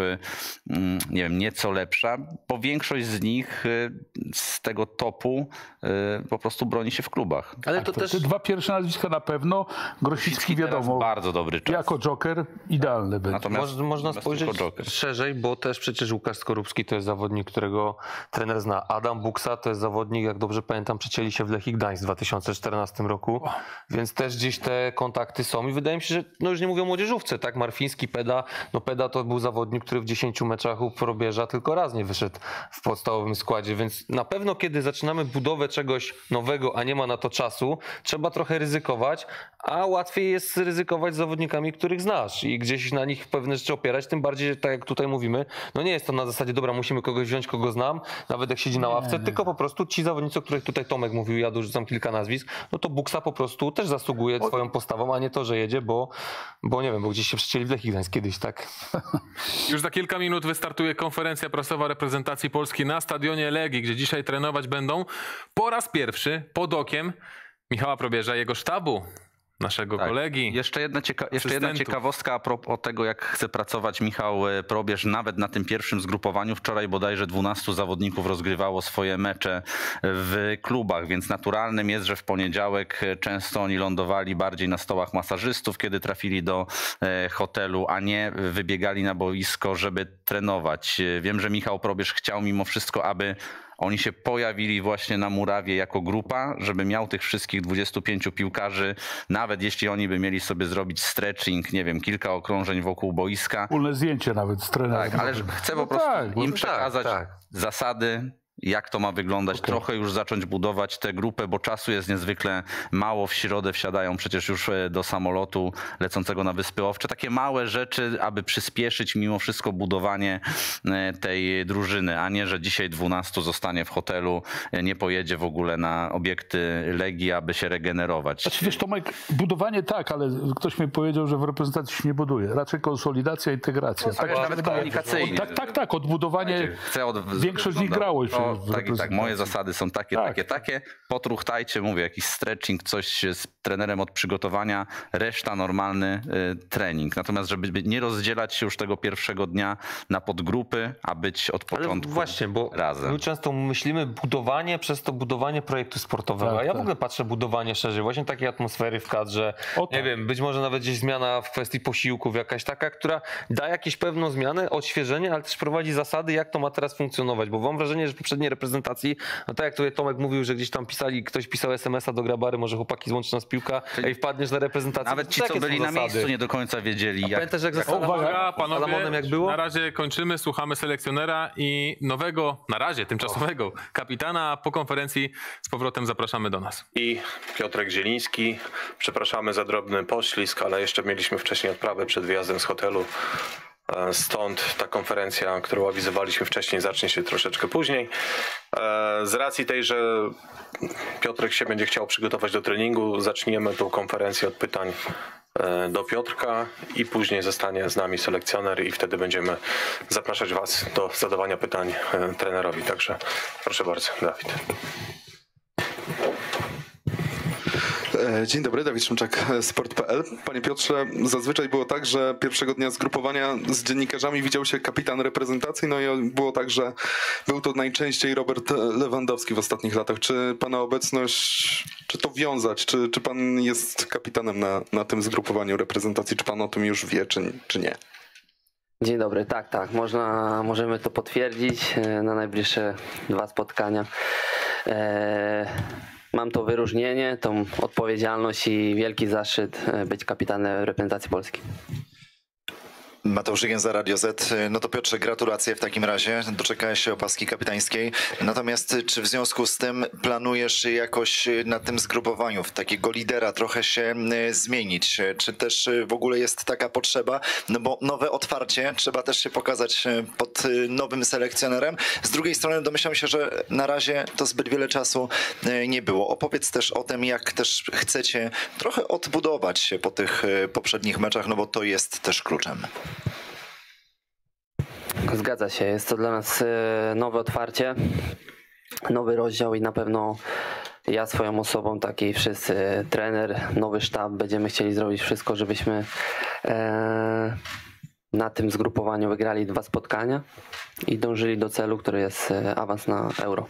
nie wiem, nieco lepsza, bo większość z nich z tego topu po prostu broni się w klubach. Ale to To też... te dwa pierwsze nazwiska na pewno. Grosicki Teraz wiadomo. bardzo dobry czas. Jako joker idealny. idealne będzie. Natomiast Moż, można spojrzeć szerzej, bo też przecież Łukasz Skorupski to jest zawodnik, którego trener zna. Adam Buksa to jest zawodnik, jak dobrze pamiętam, przecięli się w Lechii Gdańsk w dwa tysiące czternastym roku, wow. Więc też gdzieś te kontakty są i wydaje mi się, że no już nie mówię o młodzieżówce, tak? Marfiński, Peda, no Peda to był zawodnik, który w dziesięciu meczach u Probierza tylko raz nie wyszedł w podstawowym składzie, więc na pewno kiedy zaczynamy budowę czegoś nowego, a nie ma na to czasu, trzeba trochę ryzykować, a łatwiej jest ryzykować z zawodnikami, których znasz i gdzieś na nich pewne rzeczy opierać, tym bardziej, tak jak tutaj mówimy, no nie jest to na zasadzie, dobra, musimy kogoś wziąć, kogo znam, nawet jak siedzi na ławce, nie, tylko po prostu ci zawodnicy, o których tutaj Tomek mówił, ja dorzucam kilka nazwisk, no to Buksa po prostu też zasługuje o... swoją postawą, a nie to, że jedzie, bo, bo nie wiem, bo gdzieś się przecięli w Lechii Gdańsk kiedyś, tak? Już za kilka minut wystartuje konferencja prasowa reprezentacji Polski na stadionie Legii, gdzie dzisiaj trenować będą po raz pierwszy pod okiem Michała Probierza i jego sztabu, naszego tak. kolegi. Jeszcze jedna, cieka jeszcze jedna ciekawostka a propos tego, jak chce pracować Michał Probierz nawet na tym pierwszym zgrupowaniu. Wczoraj bodajże dwunastu zawodników rozgrywało swoje mecze w klubach, więc naturalnym jest, że w poniedziałek często oni lądowali bardziej na stołach masażystów, kiedy trafili do hotelu, a nie wybiegali na boisko, żeby trenować. Wiem, że Michał Probierz chciał mimo wszystko, aby oni się pojawili właśnie na murawie jako grupa, żeby miał tych wszystkich dwudziestu pięciu piłkarzy, nawet jeśli oni by mieli sobie zrobić stretching, nie wiem, kilka okrążeń wokół boiska. Wspólne zdjęcie nawet z trenerem. Tak, ale chcę po prostu no tak, im przekazać tak, tak. zasady, jak to ma wyglądać, okay. trochę już zacząć budować tę grupę, bo czasu jest niezwykle mało. W środę wsiadają przecież już do samolotu lecącego na Wyspy Owcze. Takie małe rzeczy, aby przyspieszyć mimo wszystko budowanie tej drużyny, a nie, że dzisiaj dwunastu zostanie w hotelu, nie pojedzie w ogóle na obiekty Legii, aby się regenerować. Znaczy, wiesz, Tomek, budowanie tak, ale ktoś mi powiedział, że w reprezentacji się nie buduje. Raczej konsolidacja, integracja. No, tak, nawet komunikacyjnie. Tak, tak, tak, odbudowanie. Chcę od... Większość z nich grało już. No, tak i tak, moje zasady są takie, tak. takie, takie. Potruchtajcie, mówię, jakiś stretching, coś z trenerem od przygotowania, reszta normalny y, trening. Natomiast żeby nie rozdzielać się już tego pierwszego dnia na podgrupy, a być od początku Ale właśnie, bo razem. My często myślimy budowanie przez to budowanie projektu sportowego, tak, a ja tak. w ogóle patrzę budowanie szerzej, właśnie takiej atmosfery w kadrze, o, tak. nie wiem, być może nawet gdzieś zmiana w kwestii posiłków, jakaś taka, która da jakąś pewną zmianę, odświeżenie, ale też prowadzi zasady, jak to ma teraz funkcjonować, bo mam wrażenie, że poprzednie reprezentacji, no tak jak tutaj Tomek mówił, że gdzieś tam pisali, ktoś pisał es em es a do Grabary, może chłopaki złączy nas piłka, ej, wpadniesz na reprezentację. Nawet ci, co byli na miejscu, nie do końca wiedzieli. Jak... Pamiętasz, jak tak. za Uwaga, panowie, jak było? Na razie kończymy, słuchamy selekcjonera i nowego, na razie tymczasowego kapitana. Po konferencji z powrotem zapraszamy do nas. I Piotrek Zieliński. Przepraszamy za drobny poślizg, ale jeszcze mieliśmy wcześniej odprawę przed wyjazdem z hotelu. Stąd ta konferencja, którą awizowaliśmy wcześniej, zacznie się troszeczkę później. Z racji tej, że Piotrek się będzie chciał przygotować do treningu, zaczniemy tą konferencję od pytań do Piotrka i później zostanie z nami selekcjoner i wtedy będziemy zapraszać Was do zadawania pytań trenerowi. Także proszę bardzo, Dawid. Dzień dobry, Dawid Szymczak, sport kropka pe el. Panie Piotrze, zazwyczaj było tak, że pierwszego dnia zgrupowania z dziennikarzami widział się kapitan reprezentacji, no i było tak, że był to najczęściej Robert Lewandowski w ostatnich latach. Czy Pana obecność, czy to wiązać, czy, czy Pan jest kapitanem na, na tym zgrupowaniu reprezentacji, czy Pan o tym już wie, czy, czy nie? Dzień dobry, tak, tak, można, możemy to potwierdzić na najbliższe dwa spotkania. Eee... Mam to wyróżnienie, tą odpowiedzialność i wielki zaszczyt być kapitanem reprezentacji Polski. Mateusz Żygięza, Radio Z. No to Piotrze, gratulacje w takim razie. Doczekałeś się opaski kapitańskiej. Natomiast czy w związku z tym planujesz jakoś na tym zgrupowaniu w takiego lidera trochę się zmienić? Czy też w ogóle jest taka potrzeba? No bo nowe otwarcie, trzeba też się pokazać pod nowym selekcjonerem. Z drugiej strony domyślam się, że na razie to zbyt wiele czasu nie było. Opowiedz też o tym, jak też chcecie trochę odbudować się po tych poprzednich meczach, no bo to jest też kluczem. Zgadza się, jest to dla nas nowe otwarcie, nowy rozdział i na pewno ja swoją osobą, tak i wszyscy, trener, nowy sztab, będziemy chcieli zrobić wszystko, żebyśmy na tym zgrupowaniu wygrali dwa spotkania i dążyli do celu, który jest awans na Euro.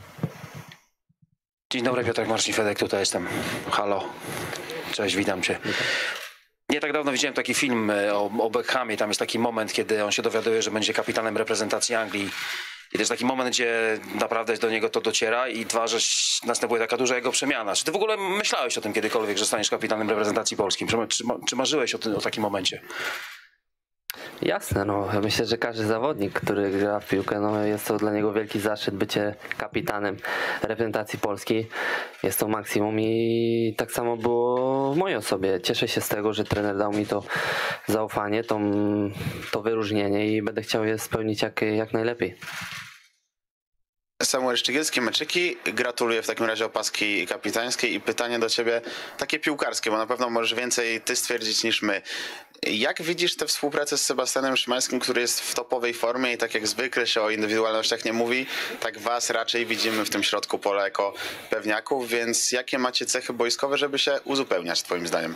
Dzień dobry, Piotrek Marcin Fedek, tutaj jestem. Halo, cześć, witam Cię. Nie tak dawno widziałem taki film o, o Beckhamie. Tam jest taki moment, kiedy on się dowiaduje, że będzie kapitanem reprezentacji Anglii. I to jest taki moment, gdzie naprawdę do niego to dociera i dwa, że następuje taka duża jego przemiana. Czy ty w ogóle myślałeś o tym kiedykolwiek, że staniesz kapitanem reprezentacji Polski? Czy, czy marzyłeś o, tym, o takim momencie? Jasne, no myślę, że każdy zawodnik, który gra w piłkę, no jest to dla niego wielki zaszczyt bycie kapitanem reprezentacji Polski. Jest to maksimum i tak samo było w mojej osobie. Cieszę się z tego, że trener dał mi to zaufanie, to, to wyróżnienie i będę chciał je spełnić jak, jak najlepiej. Samuel Szczygielski, Meczyki. Gratuluję w takim razie opaski kapitańskiej i pytanie do ciebie takie piłkarskie, bo na pewno możesz więcej ty stwierdzić niż my. Jak widzisz tę współpracę z Sebastianem Szymańskim, który jest w topowej formie i tak jak zwykle się o indywidualnościach nie mówi, tak was raczej widzimy w tym środku pola jako pewniaków, więc jakie macie cechy boiskowe, żeby się uzupełniać twoim zdaniem?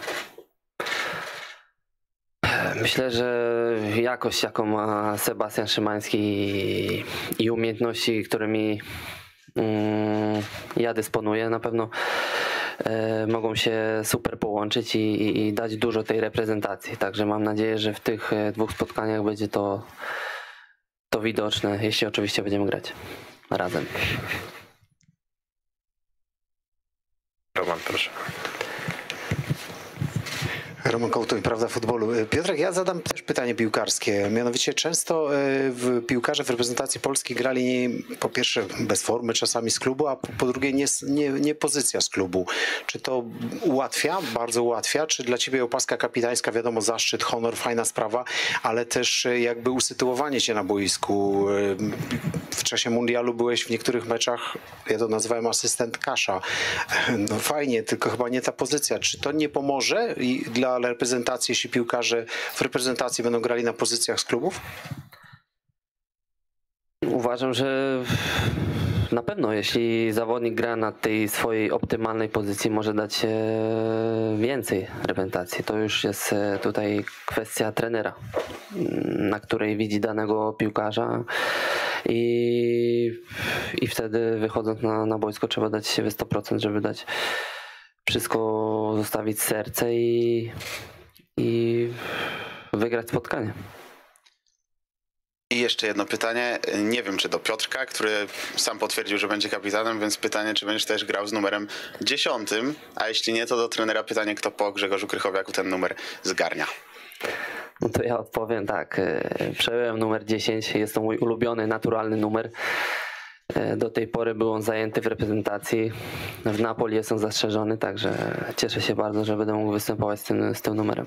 Myślę, że jakość, jaką ma Sebastian Szymański i, i umiejętności, którymi mm, ja dysponuję, na pewno e, mogą się super połączyć i, i, i dać dużo tej reprezentacji. Także mam nadzieję, że w tych dwóch spotkaniach będzie to, to widoczne, jeśli oczywiście będziemy grać razem. Roman, proszę. Roman Kołtuń, Prawda Futbolu. Piotrek, ja zadam też pytanie piłkarskie. Mianowicie często w piłkarze w reprezentacji Polski grali po pierwsze bez formy, czasami z klubu, a po drugie nie, nie, nie pozycja z klubu. Czy to ułatwia, bardzo ułatwia? Czy dla ciebie opaska kapitańska, wiadomo, zaszczyt, honor, fajna sprawa, ale też jakby usytuowanie cię na boisku. W czasie mundialu byłeś w niektórych meczach, ja to nazywałem asystent Kasza. No fajnie, tylko chyba nie ta pozycja. Czy to nie pomoże i dla reprezentacji, jeśli piłkarze w reprezentacji będą grali na pozycjach z klubów? Uważam, że na pewno, jeśli zawodnik gra na tej swojej optymalnej pozycji, może dać więcej reprezentacji. To już jest tutaj kwestia trenera, na której widzi danego piłkarza i, i wtedy wychodząc na, na boisko trzeba dać siebie sto procent, żeby dać wszystko, zostawić serce i, i wygrać spotkanie. I jeszcze jedno pytanie, nie wiem czy do Piotrka, który sam potwierdził, że będzie kapitanem, więc pytanie, czy będziesz też grał z numerem dziesiątym, a jeśli nie, to do trenera pytanie, kto po Grzegorzu Krychowiaku ten numer zgarnia. No to ja odpowiem tak, przejąłem numer dziesięć, jest to mój ulubiony, naturalny numer. Do tej pory był on zajęty w reprezentacji. W Napoli jest on zastrzeżony, także cieszę się bardzo, że będę mógł występować z tym, z tym numerem.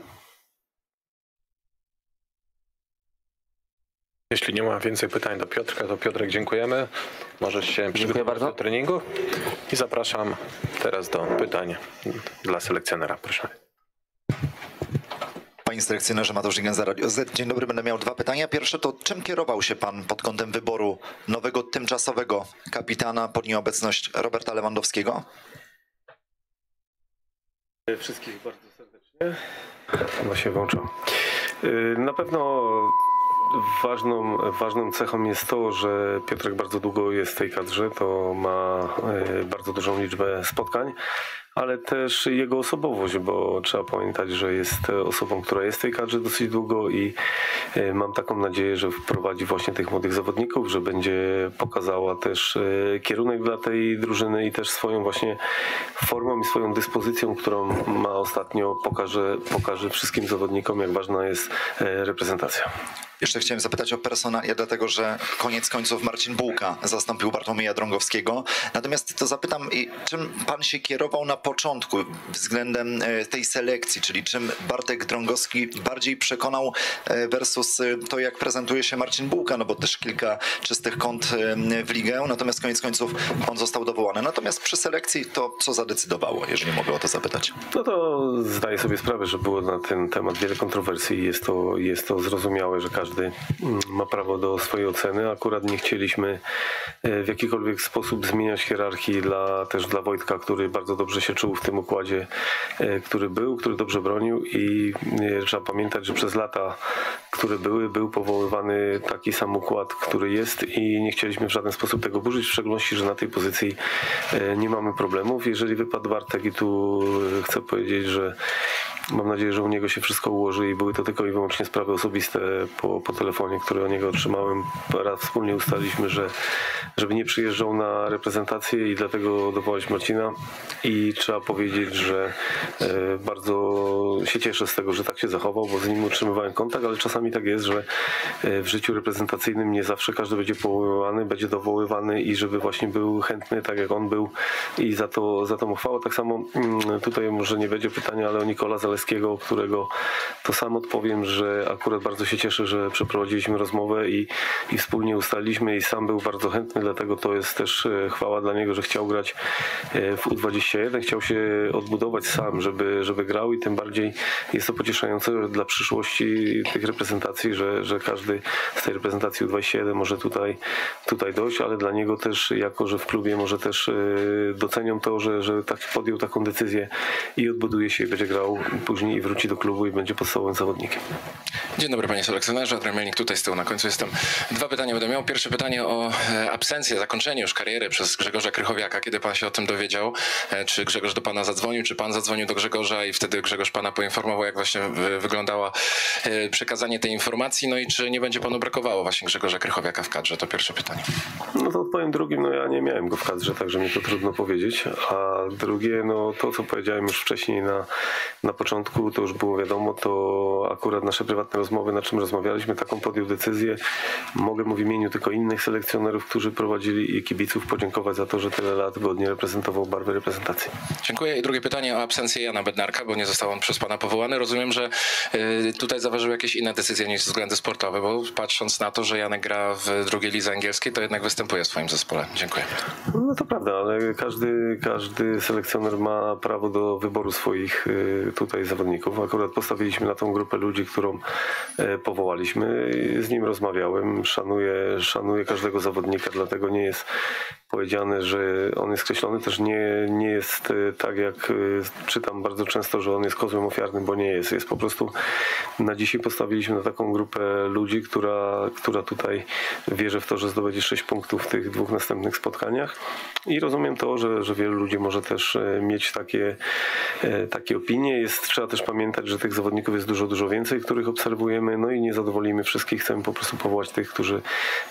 Jeśli nie ma więcej pytań do Piotrka, to Piotrek, dziękujemy. Możesz się przygotować do treningu i zapraszam teraz do pytań dla selekcjonera. Proszę. Panie selekcjonerze, Mateusz Żygan za Radio Z. Dzień dobry, będę miał dwa pytania. Pierwsze to, czym kierował się pan pod kątem wyboru nowego tymczasowego kapitana pod nieobecność Roberta Lewandowskiego? Wszystkich bardzo serdecznie. Chyba się włączam. Na pewno ważną, ważną cechą jest to, że Piotrek bardzo długo jest w tej kadrze, to ma bardzo dużą liczbę spotkań, ale też jego osobowość, bo trzeba pamiętać, że jest osobą, która jest w tej kadrze dosyć długo i mam taką nadzieję, że wprowadzi właśnie tych młodych zawodników, że będzie pokazała też kierunek dla tej drużyny i też swoją właśnie formą i swoją dyspozycją, którą ma ostatnio, pokaże, pokaże wszystkim zawodnikom, jak ważna jest reprezentacja. Jeszcze chciałem zapytać o personalia, dlatego że koniec końców Marcin Bułka zastąpił Bartłomieja Drągowskiego. Natomiast to zapytam, czym pan się kierował na początku względem tej selekcji, czyli czym Bartek Drągowski bardziej przekonał versus to, jak prezentuje się Marcin Bułka, no bo też kilka czystych kąt w ligę, natomiast koniec końców on został dowołany. Natomiast przy selekcji to co zadecydowało, jeżeli mogę o to zapytać? No to zdaję sobie sprawę, że było na ten temat wiele kontrowersji i jest to, jest to zrozumiałe, że każdy Każdy ma prawo do swojej oceny. Akurat nie chcieliśmy w jakikolwiek sposób zmieniać hierarchii dla, też dla Wojtka, który bardzo dobrze się czuł w tym układzie, który był, który dobrze bronił i trzeba pamiętać, że przez lata, które były, był powoływany taki sam układ, który jest i nie chcieliśmy w żaden sposób tego burzyć, w szczególności, że na tej pozycji nie mamy problemów. Jeżeli wypadł Bartek i tu chcę powiedzieć, że Mam nadzieję, że u niego się wszystko ułoży i były to tylko i wyłącznie sprawy osobiste po, po telefonie, które od niego otrzymałem. Raz wspólnie ustaliliśmy, że żeby nie przyjeżdżał na reprezentację i dlatego dowołać Marcina i trzeba powiedzieć, że e, bardzo się cieszę z tego, że tak się zachował, bo z nim utrzymywałem kontakt, ale czasami tak jest, że w życiu reprezentacyjnym nie zawsze każdy będzie powoływany, będzie dowoływany i żeby właśnie był chętny, tak jak on był i za to, za tą uchwałę. Tak samo tutaj może nie będzie pytania, ale o Nikola Zaleskiego, o którego to sam odpowiem, że akurat bardzo się cieszę, że przeprowadziliśmy rozmowę i, i wspólnie ustaliliśmy i sam był bardzo chętny, dlatego to jest też chwała dla niego, że chciał grać w U dwadzieścia jeden, chciał się odbudować sam, żeby, żeby grał i tym bardziej jest to pocieszające dla przyszłości tych reprezentacji, że, że każdy z tej reprezentacji U dwadzieścia jeden może tutaj, tutaj dojść, ale dla niego też, jako że w klubie może też docenią to, że, że tak podjął taką decyzję i odbuduje się i będzie grał później i wróci do klubu i będzie podstawowym zawodnikiem. Dzień dobry panie selekcjonerze, Adrian Mielnik tutaj z tyłu na końcu jestem. Dwa pytania będę miał. Pierwsze pytanie o absencję, zakończenie już kariery przez Grzegorza Krychowiaka. Kiedy pan się o tym dowiedział? Czy Grzegorz do pana zadzwonił, czy pan zadzwonił do Grzegorza i wtedy Grzegorz pana poinformował, jak właśnie wyglądała przekazanie tej informacji, no i czy nie będzie panu brakowało właśnie Grzegorza Krychowiaka w kadrze? To pierwsze pytanie. No to odpowiem drugim, no ja nie miałem go w kadrze, także mi to trudno powiedzieć, a drugie, no to co powiedziałem już wcześniej na, na początku, to już było wiadomo, to akurat nasze prywatne rozmowy, na czym rozmawialiśmy, taką podjął decyzję. Mogę mu w imieniu tylko innych selekcjonerów, którzy prowadzili i kibiców podziękować za to, że tyle lat godnie reprezentował barwy reprezentacji. Dziękuję. I drugie pytanie o absencję Jana Bednarka, bo nie został on przez pana powołany. Rozumiem, że y, tutaj zaważyły jakieś inne decyzje niż względy sportowe, bo patrząc na to, że Janek gra w drugiej lidze angielskiej, to jednak występuje w swoim zespole. Dziękuję. No to prawda, ale każdy, każdy selekcjoner ma prawo do wyboru swoich y, tutaj zawodników. Akurat postawiliśmy na tą grupę ludzi, którą y, powołaliśmy. Z nim rozmawiałem. Szanuję, szanuję każdego zawodnika, dlatego nie jest powiedziane, że on jest skreślony. Też nie, nie jest tak, jak czytam bardzo często, że on jest kozłem ofiarnym, bo nie jest. Jest po prostu na dzisiaj postawiliśmy na taką grupę ludzi, która, która tutaj wierzy w to, że zdobędzie sześć punktów w tych dwóch następnych spotkaniach i rozumiem to, że, że wielu ludzi może też mieć takie, takie opinie. Jest, trzeba też pamiętać, że tych zawodników jest dużo, dużo więcej, których obserwujemy, no i nie zadowolimy wszystkich. Chcemy po prostu powołać tych, którzy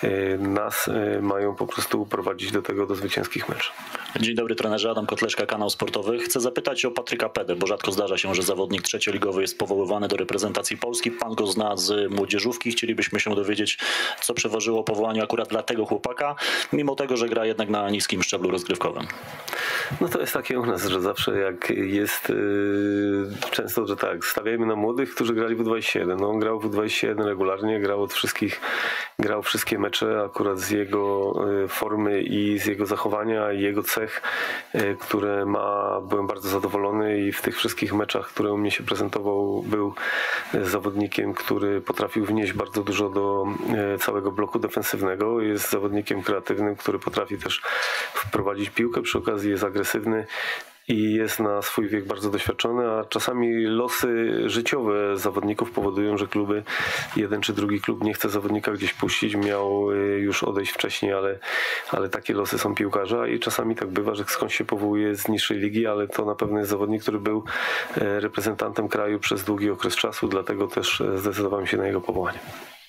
nas mają po prostu prowadzić do tego, do zwycięskich meczów. Dzień dobry trenerze, Adam Kotleszka, Kanał Sportowy. Chcę zapytać o Patryka Pedę, bo rzadko zdarza się, że zawodnik trzecioligowy jest powoływany do reprezentacji Polski. Pan go zna z młodzieżówki. Chcielibyśmy się dowiedzieć, co przeważyło powołaniu akurat dla tego chłopaka, mimo tego, że gra jednak na niskim szczeblu rozgrywkowym. No to jest takie u nas, że zawsze jak jest yy, często, że tak, stawiamy na młodych, którzy grali w U dwadzieścia jeden. No on grał w U dwadzieścia jeden regularnie, grał od wszystkich, grał wszystkie mecze, akurat z jego yy, formy i z jego zachowania i jego cech, yy, które ma, byłem bardzo zadowolony i w tych wszystkich meczach, które u mnie się prezentował, był zawodnikiem, który potrafił wnieść bardzo dużo do yy, całego bloku defensywnego. Jest zawodnikiem kreatywnym, który potrafi też wprowadzić piłkę, przy okazji jest agresywny i jest na swój wiek bardzo doświadczony, a czasami losy życiowe zawodników powodują, że kluby, jeden czy drugi klub nie chce zawodnika gdzieś puścić, miał już odejść wcześniej, ale, ale takie losy są piłkarza i czasami tak bywa, że skądś się powołuje z niższej ligi, ale to na pewno jest zawodnik, który był reprezentantem kraju przez długi okres czasu, dlatego też zdecydowałem się na jego powołanie.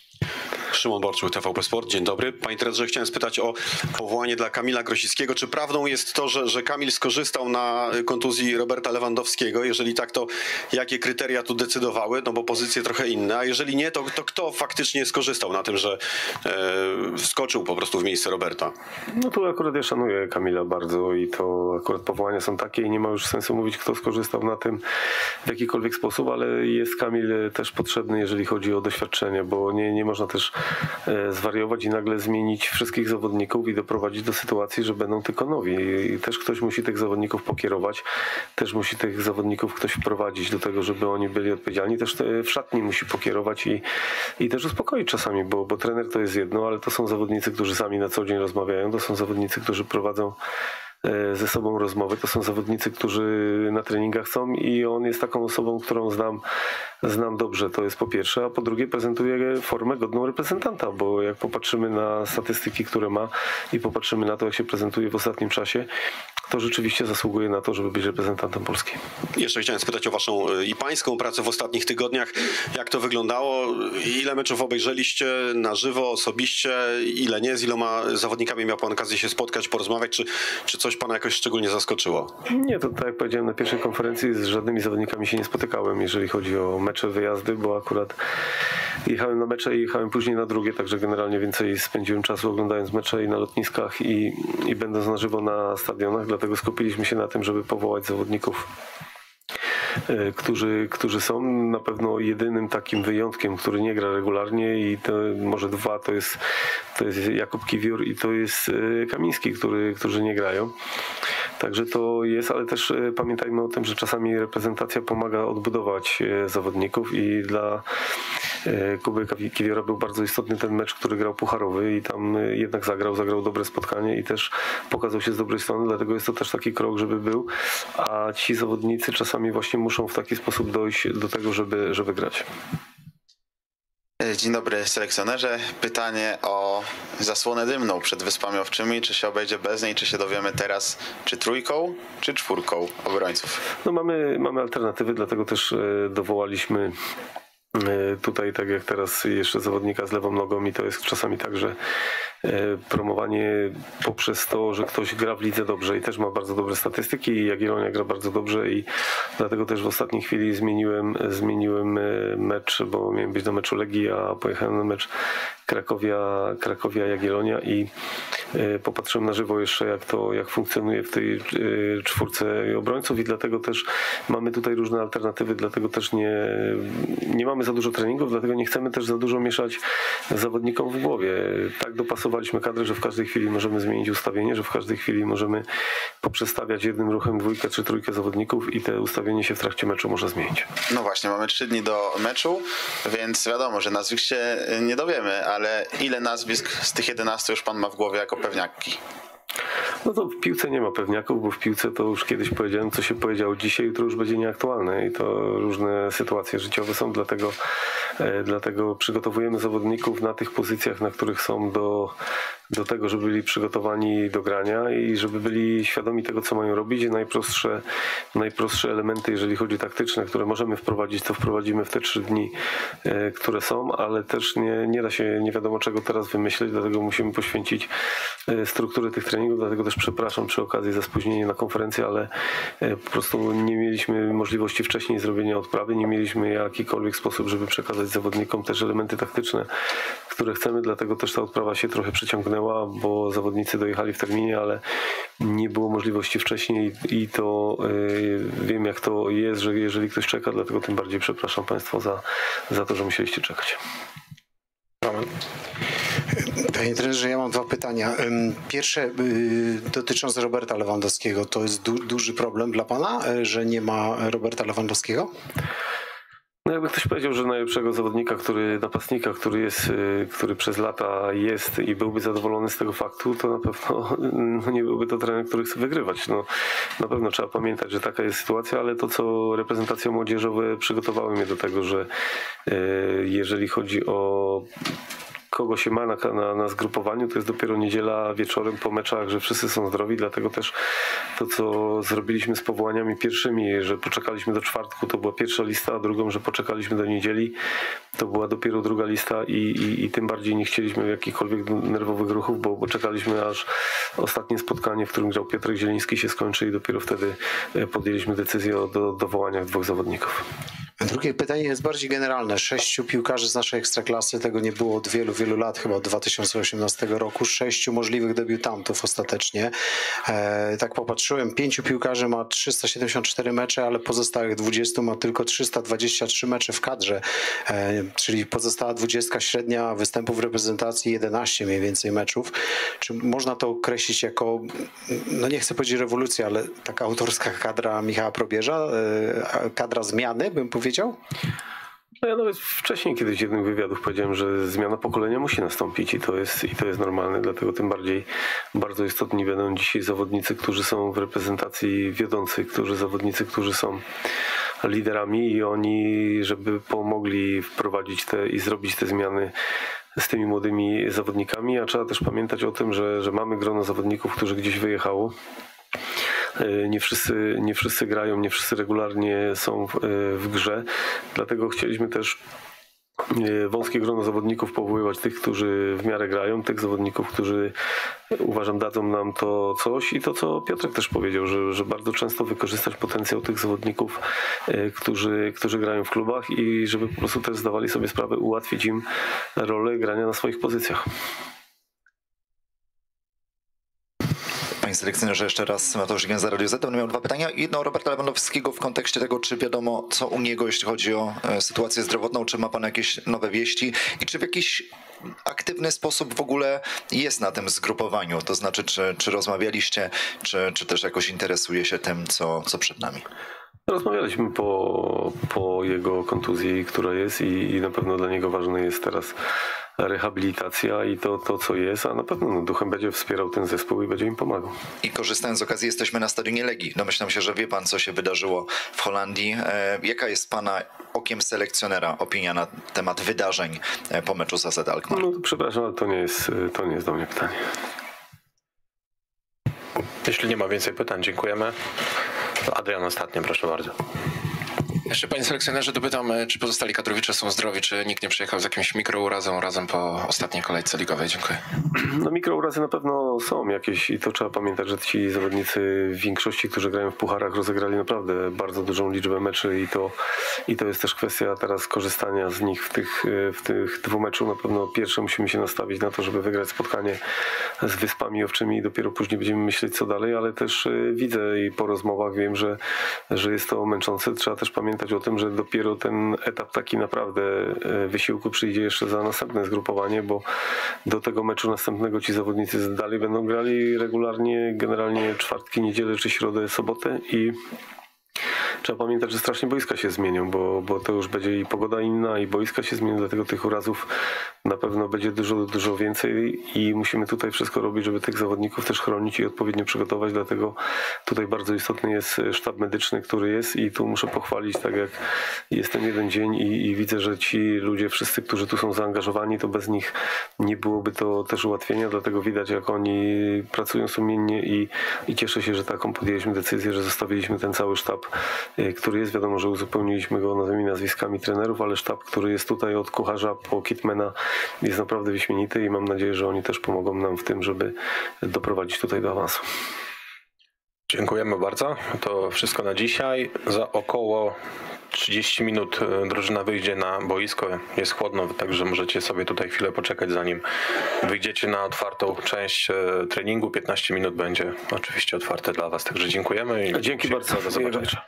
Szymon Borczuch, T V P Sport. Dzień dobry. Panie trenerze, chciałem spytać o powołanie dla Kamila Grosickiego. Czy prawdą jest to, że, że Kamil skorzystał na kontuzji Roberta Lewandowskiego? Jeżeli tak, to jakie kryteria tu decydowały? No bo pozycje trochę inne. A jeżeli nie, to, to kto faktycznie skorzystał na tym, że e, wskoczył po prostu w miejsce Roberta? No tu akurat ja szanuję Kamila bardzo i to akurat powołania są takie i nie ma już sensu mówić, kto skorzystał na tym w jakikolwiek sposób, ale jest Kamil też potrzebny, jeżeli chodzi o doświadczenie, bo nie, nie można też zwariować i nagle zmienić wszystkich zawodników i doprowadzić do sytuacji, że będą tylko nowi. I też ktoś musi tych zawodników pokierować, też musi tych zawodników ktoś wprowadzić do tego, żeby oni byli odpowiedzialni. Też w szatni musi pokierować i, i też uspokoić czasami, bo, bo trener to jest jedno, ale to są zawodnicy, którzy sami na co dzień rozmawiają, to są zawodnicy, którzy prowadzą ze sobą rozmowy. To są zawodnicy, którzy na treningach są i on jest taką osobą, którą znam, znam dobrze, to jest po pierwsze, a po drugie prezentuje formę godną reprezentanta, bo jak popatrzymy na statystyki, które ma i popatrzymy na to, jak się prezentuje w ostatnim czasie, to rzeczywiście zasługuje na to, żeby być reprezentantem Polski. Jeszcze chciałem spytać o waszą i pańską pracę w ostatnich tygodniach. Jak to wyglądało? Ile meczów obejrzeliście na żywo, osobiście? Ile nie? Z iloma zawodnikami miał pan okazję się spotkać, porozmawiać? Czy, czy coś pana jakoś szczególnie zaskoczyło? Nie, to tak jak powiedziałem na pierwszej konferencji, z żadnymi zawodnikami się nie spotykałem, jeżeli chodzi o mecze, wyjazdy, bo akurat jechałem na mecze i jechałem później na drugie, także generalnie więcej spędziłem czasu oglądając mecze i na lotniskach i, i będąc na żywo na stadionach, dlatego skupiliśmy się na tym, żeby powołać zawodników, którzy, którzy są na pewno jedynym takim wyjątkiem, który nie gra regularnie i to może dwa to jest, to jest Jakub Kiwior i to jest Kamiński, który, którzy nie grają. Także to jest, ale też pamiętajmy o tym, że czasami reprezentacja pomaga odbudować zawodników i dla Kuby Kiwiora był bardzo istotny ten mecz, który grał pucharowy i tam jednak zagrał, zagrał dobre spotkanie i też pokazał się z dobrej strony, dlatego jest to też taki krok, żeby był, a ci zawodnicy czasami właśnie muszą w taki sposób dojść do tego, żeby, żeby grać. Dzień dobry selekcjonerze. Pytanie o zasłonę dymną przed Wyspami Owczymi. Czy się obejdzie bez niej? Czy się dowiemy teraz, czy trójką, czy czwórką obrońców? No mamy, mamy alternatywy, dlatego też dowołaliśmy tutaj, tak jak teraz, jeszcze zawodnika z lewą nogą i to jest czasami tak, że promowanie poprzez to, że ktoś gra w lidze dobrze i też ma bardzo dobre statystyki i Jagiellonia gra bardzo dobrze i dlatego też w ostatniej chwili zmieniłem, zmieniłem mecz, bo miałem być na meczu Legii, a pojechałem na mecz Krakowia, Krakowia Jagiellonia i popatrzyłem na żywo jeszcze, jak to, jak funkcjonuje w tej czwórce obrońców i dlatego też mamy tutaj różne alternatywy, dlatego też nie, nie mamy za dużo treningów, dlatego nie chcemy też za dużo mieszać zawodnikom w głowie. Tak dopasowaliśmy kadrę, że w każdej chwili możemy zmienić ustawienie, że w każdej chwili możemy poprzestawiać jednym ruchem dwójkę czy trójkę zawodników i te ustawienie się w trakcie meczu może zmienić. No właśnie, mamy trzy dni do meczu, więc wiadomo, że nazwisk się nie dowiemy, ale ile nazwisk z tych jedenastu już pan ma w głowie jako pewniaki? No to w piłce nie ma pewniaków, bo w piłce to już kiedyś powiedziałem, co się powiedziało dzisiaj, jutro już będzie nieaktualne i to różne sytuacje życiowe są, dlatego, e, dlatego przygotowujemy zawodników na tych pozycjach, na których są do, do tego, żeby byli przygotowani do grania i żeby byli świadomi tego, co mają robić. Najprostsze, najprostsze elementy, jeżeli chodzi o taktyczne, które możemy wprowadzić, to wprowadzimy w te trzy dni, e, które są, ale też nie, nie da się nie wiadomo czego teraz wymyśleć, dlatego musimy poświęcić e, strukturę tych treningów, dlatego też przepraszam przy okazji za spóźnienie na konferencję, ale po prostu nie mieliśmy możliwości wcześniej zrobienia odprawy, nie mieliśmy w jakikolwiek sposób, żeby przekazać zawodnikom też elementy taktyczne, które chcemy, dlatego też ta odprawa się trochę przeciągnęła, bo zawodnicy dojechali w terminie, ale nie było możliwości wcześniej i to yy, wiem jak to jest, że jeżeli ktoś czeka, dlatego tym bardziej przepraszam Państwa za, za to, że musieliście czekać. Amen. Panie trenerze, ja mam dwa pytania. Pierwsze yy, dotyczące Roberta Lewandowskiego. To jest du duży problem dla Pana, że nie ma Roberta Lewandowskiego? No jakby ktoś powiedział, że najlepszego zawodnika, który napastnika, który jest, który przez lata jest i byłby zadowolony z tego faktu, to na pewno no nie byłby to trener, który chce wygrywać. No, na pewno trzeba pamiętać, że taka jest sytuacja, ale to, co reprezentacje młodzieżowe przygotowały mnie do tego, że jeżeli chodzi o kogo się ma na, na, na zgrupowaniu, to jest dopiero niedziela wieczorem po meczach, że wszyscy są zdrowi, dlatego też to, co zrobiliśmy z powołaniami pierwszymi, że poczekaliśmy do czwartku, to była pierwsza lista, a drugą, że poczekaliśmy do niedzieli, to była dopiero druga lista i, i, i tym bardziej nie chcieliśmy jakichkolwiek nerwowych ruchów, bo, bo czekaliśmy aż ostatnie spotkanie, w którym grał Piotrek Zieliński, się skończy i dopiero wtedy podjęliśmy decyzję o do, dowołaniach dwóch zawodników. Drugie pytanie jest bardziej generalne. Sześciu piłkarzy z naszej ekstraklasy, tego nie było od wielu, wielu lat, chyba od dwa tysiące osiemnastego roku. Sześciu możliwych debiutantów ostatecznie. E, tak popatrzyłem, pięciu piłkarzy ma trzysta siedemdziesiąt cztery mecze, ale pozostałych dwudziestu ma tylko trzysta dwadzieścia trzy mecze w kadrze. E, czyli pozostała dwudziestka średnia występów w reprezentacji, jedenaście mniej więcej meczów. Czy można to określić jako, no nie chcę powiedzieć rewolucja, ale taka autorska kadra Michała Probierza, e, kadra zmiany, bym powiedział? No ja nawet wcześniej kiedyś w jednym wywiadów powiedziałem, że zmiana pokolenia musi nastąpić i to jest, i to jest normalne, dlatego tym bardziej bardzo istotni będą dzisiaj zawodnicy, którzy są w reprezentacji wiodącej, którzy zawodnicy, którzy są liderami i oni, żeby pomogli wprowadzić te i zrobić te zmiany z tymi młodymi zawodnikami, a trzeba też pamiętać o tym, że, że mamy grono zawodników, którzy gdzieś wyjechało. nie wszyscy, nie wszyscy grają, nie wszyscy regularnie są w, w grze, dlatego chcieliśmy też wąskie grono zawodników powoływać, tych, którzy w miarę grają, tych zawodników, którzy uważam dadzą nam to coś i to, co Piotrek też powiedział, że, że bardzo często wykorzystać potencjał tych zawodników, którzy, którzy grają w klubach i żeby po prostu też zdawali sobie sprawę, ułatwić im rolę grania na swoich pozycjach. Panie selekcjonerze, jeszcze raz Mateusz Żygiel za Radio Z. Będę miał dwa pytania. Jedno o Roberta Lewandowskiego w kontekście tego, czy wiadomo co u niego, jeśli chodzi o sytuację zdrowotną, czy ma pan jakieś nowe wieści i czy w jakiś aktywny sposób w ogóle jest na tym zgrupowaniu, to znaczy czy, czy rozmawialiście, czy, czy też jakoś interesuje się tym, co, co przed nami? Rozmawialiśmy po, po jego kontuzji, która jest i, i na pewno dla niego ważne jest teraz rehabilitacja i to, to co jest, a na pewno no, duchem będzie wspierał ten zespół i będzie im pomagał. I korzystając z okazji, jesteśmy na stadionie Legii. Domyślam się, że wie pan, co się wydarzyło w Holandii. E, jaka jest pana okiem selekcjonera opinia na temat wydarzeń po meczu z A Z Alkmaar? No to przepraszam, ale to nie jest, to nie jest do mnie pytanie. Jeśli nie ma więcej pytań, dziękujemy. Adrian, ostatnie, proszę bardzo. Jeszcze panie selekcjonerze dopytam, czy pozostali kadrowicze są zdrowi, czy nikt nie przyjechał z jakimś mikrourazą razem po ostatniej kolejce ligowej? Dziękuję. No mikrourazy na pewno są jakieś i to trzeba pamiętać, że ci zawodnicy w większości, którzy grają w pucharach, rozegrali naprawdę bardzo dużą liczbę meczy i to, i to jest też kwestia teraz korzystania z nich w tych, w tych dwóch meczach. Na pewno pierwsze musimy się nastawić na to, żeby wygrać spotkanie z Wyspami Owczymi i dopiero później będziemy myśleć co dalej, ale też widzę i po rozmowach wiem, że, że jest to męczące. Trzeba też pamiętać o tym, że dopiero ten etap taki naprawdę wysiłku przyjdzie jeszcze za następne zgrupowanie, bo do tego meczu następnego ci zawodnicy dalej będą grali regularnie, generalnie czwartki, niedzielę czy środę, sobotę i trzeba pamiętać, że strasznie boiska się zmienią, bo, bo to już będzie i pogoda inna, i boiska się zmienią, dlatego tych urazów na pewno będzie dużo, dużo więcej i musimy tutaj wszystko robić, żeby tych zawodników też chronić i odpowiednio przygotować, dlatego tutaj bardzo istotny jest sztab medyczny, który jest i tu muszę pochwalić, tak jak jest ten jeden dzień i, i widzę, że ci ludzie, wszyscy, którzy tu są zaangażowani, to bez nich nie byłoby to też ułatwienia, dlatego widać, jak oni pracują sumiennie i, i cieszę się, że taką podjęliśmy decyzję, że zostawiliśmy ten cały sztab, który jest, wiadomo, że uzupełniliśmy go nowymi nazwiskami trenerów, ale sztab, który jest tutaj od kucharza po kitmana jest naprawdę wyśmienity i mam nadzieję, że oni też pomogą nam w tym, żeby doprowadzić tutaj do awansu. Dziękujemy bardzo. To wszystko na dzisiaj. Za około trzydzieści minut drużyna wyjdzie na boisko. Jest chłodno, także możecie sobie tutaj chwilę poczekać, zanim wyjdziecie na otwartą część treningu. piętnaście minut będzie oczywiście otwarte dla was. Także dziękujemy i dzięki bardzo. Do zobaczenia.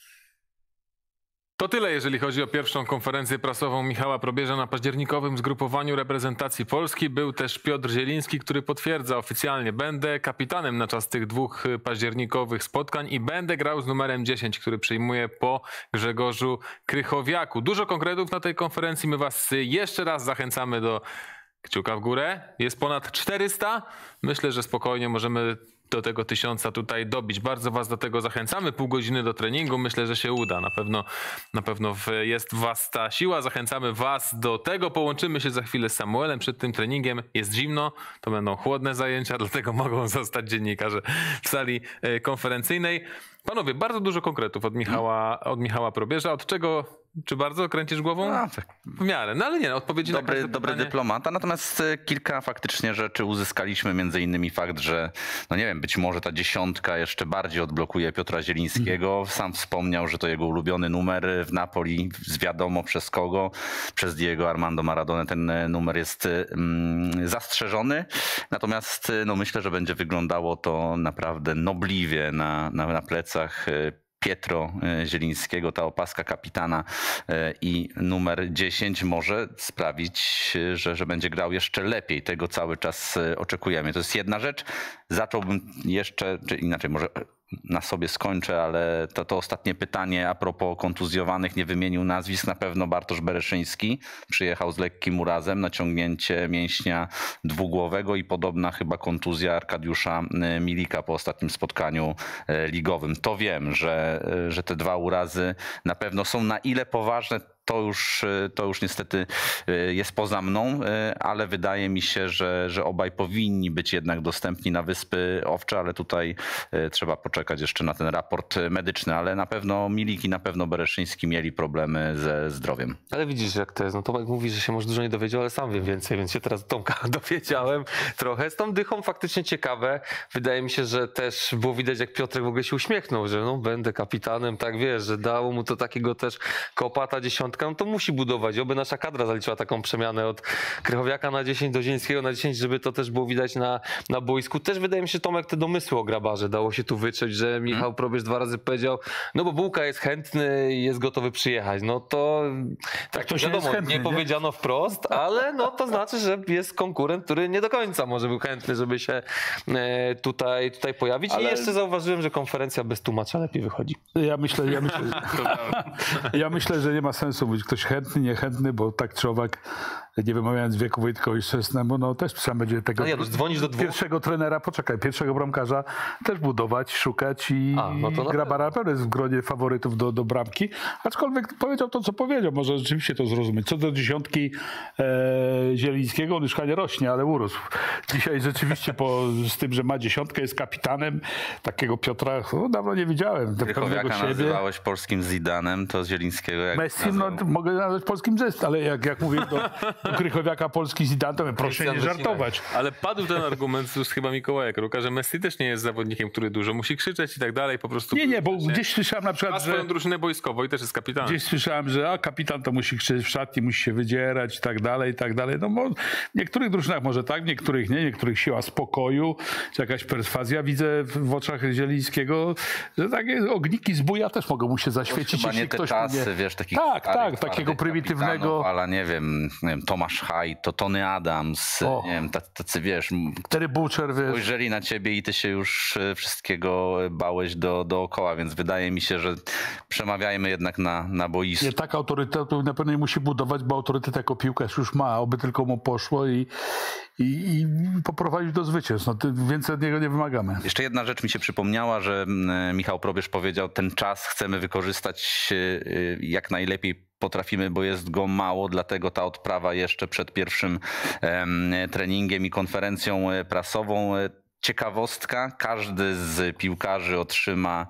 To tyle, jeżeli chodzi o pierwszą konferencję prasową Michała Probierza na październikowym zgrupowaniu reprezentacji Polski. Był też Piotr Zieliński, który potwierdza oficjalnie: będę kapitanem na czas tych dwóch październikowych spotkań i będę grał z numerem dziesięć, który przyjmuje po Grzegorzu Krychowiaku. Dużo konkretów na tej konferencji. My was jeszcze raz zachęcamy do kciuka w górę. Jest ponad czterysta. Myślę, że spokojnie możemy do tego tysiąca tutaj dobić. Bardzo was do tego zachęcamy. Pół godziny do treningu. Myślę, że się uda. Na pewno, na pewno jest w was ta siła. Zachęcamy was do tego. Połączymy się za chwilę z Samuelem przed tym treningiem. Jest zimno. To będą chłodne zajęcia, dlatego mogą zostać dziennikarze w sali konferencyjnej. Panowie, bardzo dużo konkretów od Michała, od Michała Probierza. Od czego, czy bardzo kręcisz głową? A, tak. W miarę. No ale nie, odpowiedzi dobry, na każde Dobry pytanie. dyplomata, natomiast kilka faktycznie rzeczy uzyskaliśmy, między innymi fakt, że no nie wiem, być może ta dziesiątka jeszcze bardziej odblokuje Piotra Zielińskiego. Sam wspomniał, że to jego ulubiony numer w Napoli, wiadomo przez kogo, przez Diego Armando Maradonę ten numer jest mm, zastrzeżony. Natomiast no myślę, że będzie wyglądało to naprawdę nobliwie na, na, na plecach Pietro Zielińskiego. Ta opaska kapitana i numer dziesięć może sprawić, że, że będzie grał jeszcze lepiej. Tego cały czas oczekujemy. To jest jedna rzecz. Zacząłbym jeszcze, czy inaczej może na sobie skończę, ale to, to ostatnie pytanie a propos kontuzjowanych, nie wymienił nazwisk, na pewno Bartosz Bereszyński przyjechał z lekkim urazem, naciągnięcie mięśnia dwugłowego i podobna chyba kontuzja Arkadiusza Milika po ostatnim spotkaniu ligowym. To wiem, że, że te dwa urazy na pewno są. Na ile poważne, to już, to już niestety jest poza mną, ale wydaje mi się, że, że obaj powinni być jednak dostępni na Wyspy Owcze, ale tutaj trzeba poczekać jeszcze na ten raport medyczny, ale na pewno Milik i na pewno Bereszyński mieli problemy ze zdrowiem. Ale widzisz, jak to jest. No Tomek mówi, że się może dużo nie dowiedział, ale sam wiem więcej, więc się teraz Tomka dowiedziałem trochę. Z tą dychą faktycznie ciekawe. Wydaje mi się, że też było widać, jak Piotrek w ogóle się uśmiechnął, że no będę kapitanem, tak wiesz, że dało mu to takiego też kopa, ta dziesiątka, no to musi budować. Oby nasza kadra zaliczyła taką przemianę od Krychowiaka na dziesięć do Zielińskiego na dziesięć, żeby to też było widać na, na boisku. Też wydaje mi się, Tomek, te domysły o Grabarze dało się tu wyczuć, że Michał hmm. Probierz dwa razy powiedział, no bo Bułka jest chętny i jest gotowy przyjechać. No to tak, tak wiadomo, chętny, nie, nie powiedziano wprost, ale no to znaczy, że jest konkurent, który nie do końca może był chętny, żeby się e, tutaj, tutaj pojawić. Ale... I jeszcze zauważyłem, że konferencja bez tłumacza lepiej wychodzi. Ja myślę, ja myślę, ja myślę, że nie ma sensu być ktoś chętny, niechętny, bo tak czy owak, nie wymawiając wieku Wojtkowi Szczesnemu, no też trzeba będzie tego no nie, dzwonisz do pierwszego trenera, poczekaj, pierwszego bramkarza też budować, szukać i, A, no to Grabara pewnie jest w gronie faworytów do, do bramki, aczkolwiek powiedział to, co powiedział, może rzeczywiście to zrozumieć. Co do dziesiątki e, Zielińskiego, on już nie rośnie, ale urósł. Dzisiaj rzeczywiście po, z tym, że ma dziesiątkę, jest kapitanem, takiego Piotra no, dawno nie widziałem. Krychowiaka nazywałeś polskim Zidanem, to Zielińskiego jak Messi, no mogę nazwać polskim Zest, ale jak, jak mówię do, do Krychowiaka polski Zidane, to proszę nie żartować. Ale padł ten argument z chyba Mikołaja Kruka, że Messi też nie jest zawodnikiem, który dużo musi krzyczeć i tak dalej, po prostu... Nie, nie, bo gdzieś słyszałem na przykład, ma swoją że... drużynę boiskową i też jest kapitanem. Gdzieś słyszałem, że a kapitan to musi krzyczeć w szatni, musi się wydzierać i tak dalej, i tak dalej. No bo w niektórych drużynach może tak, w niektórych nie, w niektórych siła spokoju, czy jakaś perswazja. Widzę w oczach Zielińskiego, że takie ogniki z buja też mogą mu się zaświecić, chyba jeśli nie te ktoś czasy, mnie... wiesz, takich tak, tak, takiego prymitywnego... Ale nie wiem, nie wiem, Tomasz Haj, to Tony Adams, o. nie wiem, tacy, wiesz... Terry Butcher, wiesz... Spojrzeli na ciebie i ty się już wszystkiego bałeś do, dookoła, więc wydaje mi się, że przemawiajmy jednak na, na boisku. Nie, tak autorytetu na pewno nie musi budować, bo autorytet jako piłkarz już ma, oby tylko mu poszło i, i, i poprowadzić do zwycięstw. No, więcej od niego nie wymagamy. Jeszcze jedna rzecz mi się przypomniała, że Michał Probierz powiedział, ten czas chcemy wykorzystać jak najlepiej potrafimy, bo jest go mało, dlatego ta odprawa jeszcze przed pierwszym treningiem i konferencją prasową. Ciekawostka, każdy z piłkarzy otrzyma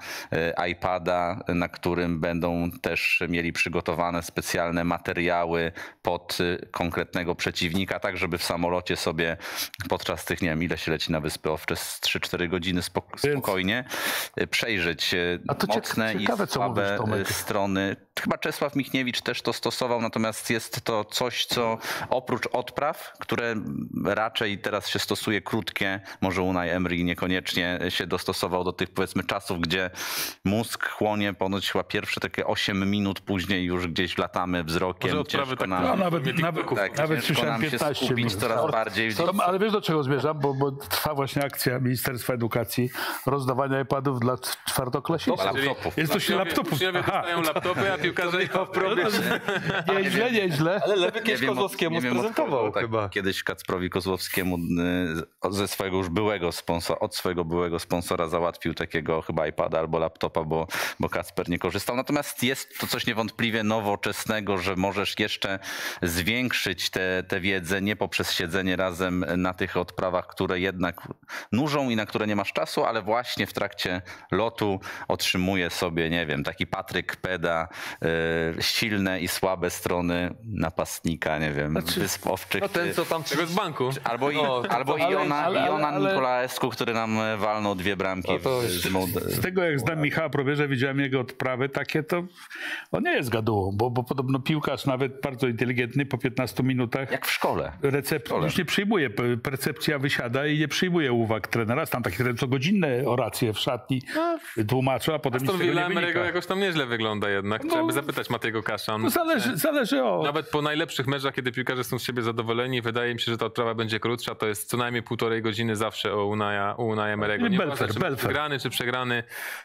iPada, na którym będą też mieli przygotowane specjalne materiały pod konkretnego przeciwnika, tak żeby w samolocie sobie podczas tych, nie wiem ile się leci na Wyspy Owcze, z trzy cztery godziny spokojnie przejrzeć mocne ciekawe, i słabe strony. Chyba Czesław Michniewicz też to stosował, natomiast jest to coś, co oprócz odpraw, które raczej teraz się stosuje krótkie, może Unai Emery niekoniecznie się dostosował do tych powiedzmy czasów, gdzie mózg chłonie ponoć chyba pierwsze takie osiem minut, później już gdzieś latamy wzrokiem. Ciężko tak, nam, no, nawet nawet, tak, nawet słyszałem piętnaście minut. Coraz bardziej. To, ale wiesz do czego zmierzam, bo, bo trwa właśnie akcja Ministerstwa Edukacji rozdawania iPadów dla czwartoklasików. Laptopów. Jest to się laptopów. Uczniowie dostają laptopy, a piłkarze ich w probierze. Nieźle, nieźle. Ale Lewy kiedyś Kozłowskiemu sprezentował tak, chyba. Kiedyś Kacprowi Kozłowskiemu ze swojego już byłego sponsora, od swojego byłego sponsora załatwił takiego chyba iPada albo laptopa, bo, bo Kacper nie korzystał. Natomiast jest to coś niewątpliwie nowoczesnego, że możesz jeszcze zwiększyć tę wiedzę nie poprzez siedzenie razem na tych odprawach, które jednak nużą i na które nie masz czasu, ale właśnie w trakcie lotu otrzymuje sobie, nie wiem, taki Patryk Peda, y, silne i słabe strony napastnika, nie wiem, znaczy, Wysp Owczych. No ten, co tam tego z banku. Albo, i, no, albo ale, Iona, ale, ale, Iona ale, Nikolaescu, który nam walnął dwie bramki. No to, z, z tego jak znam Michała Probierza, widziałem jego odprawy takie, to on nie jest gadułą, bo, bo podobno piłkarz nawet bardzo inteligentny po piętnastu minutach. Jak w szkole. Recept, już nie przyjmuje, percepcja wysiada i nie przyjmuje uwag trenera. Tam takie co godzinne oracje w szatni tłumaczą, a potem nic z tego nie wynika. Jakoś tam nieźle wygląda jednak. Trzeba by zapytać Matejego Kasza. No zależy, zależy o... Nawet po najlepszych meczach, kiedy piłkarze są z siebie zadowoleni, wydaje mi się, że ta odprawa będzie krótsza. To jest co najmniej półtorej godziny zawsze o Unaja, u Unaja Emery'ego. Nie ważne, czy wygrany, czy przegrany.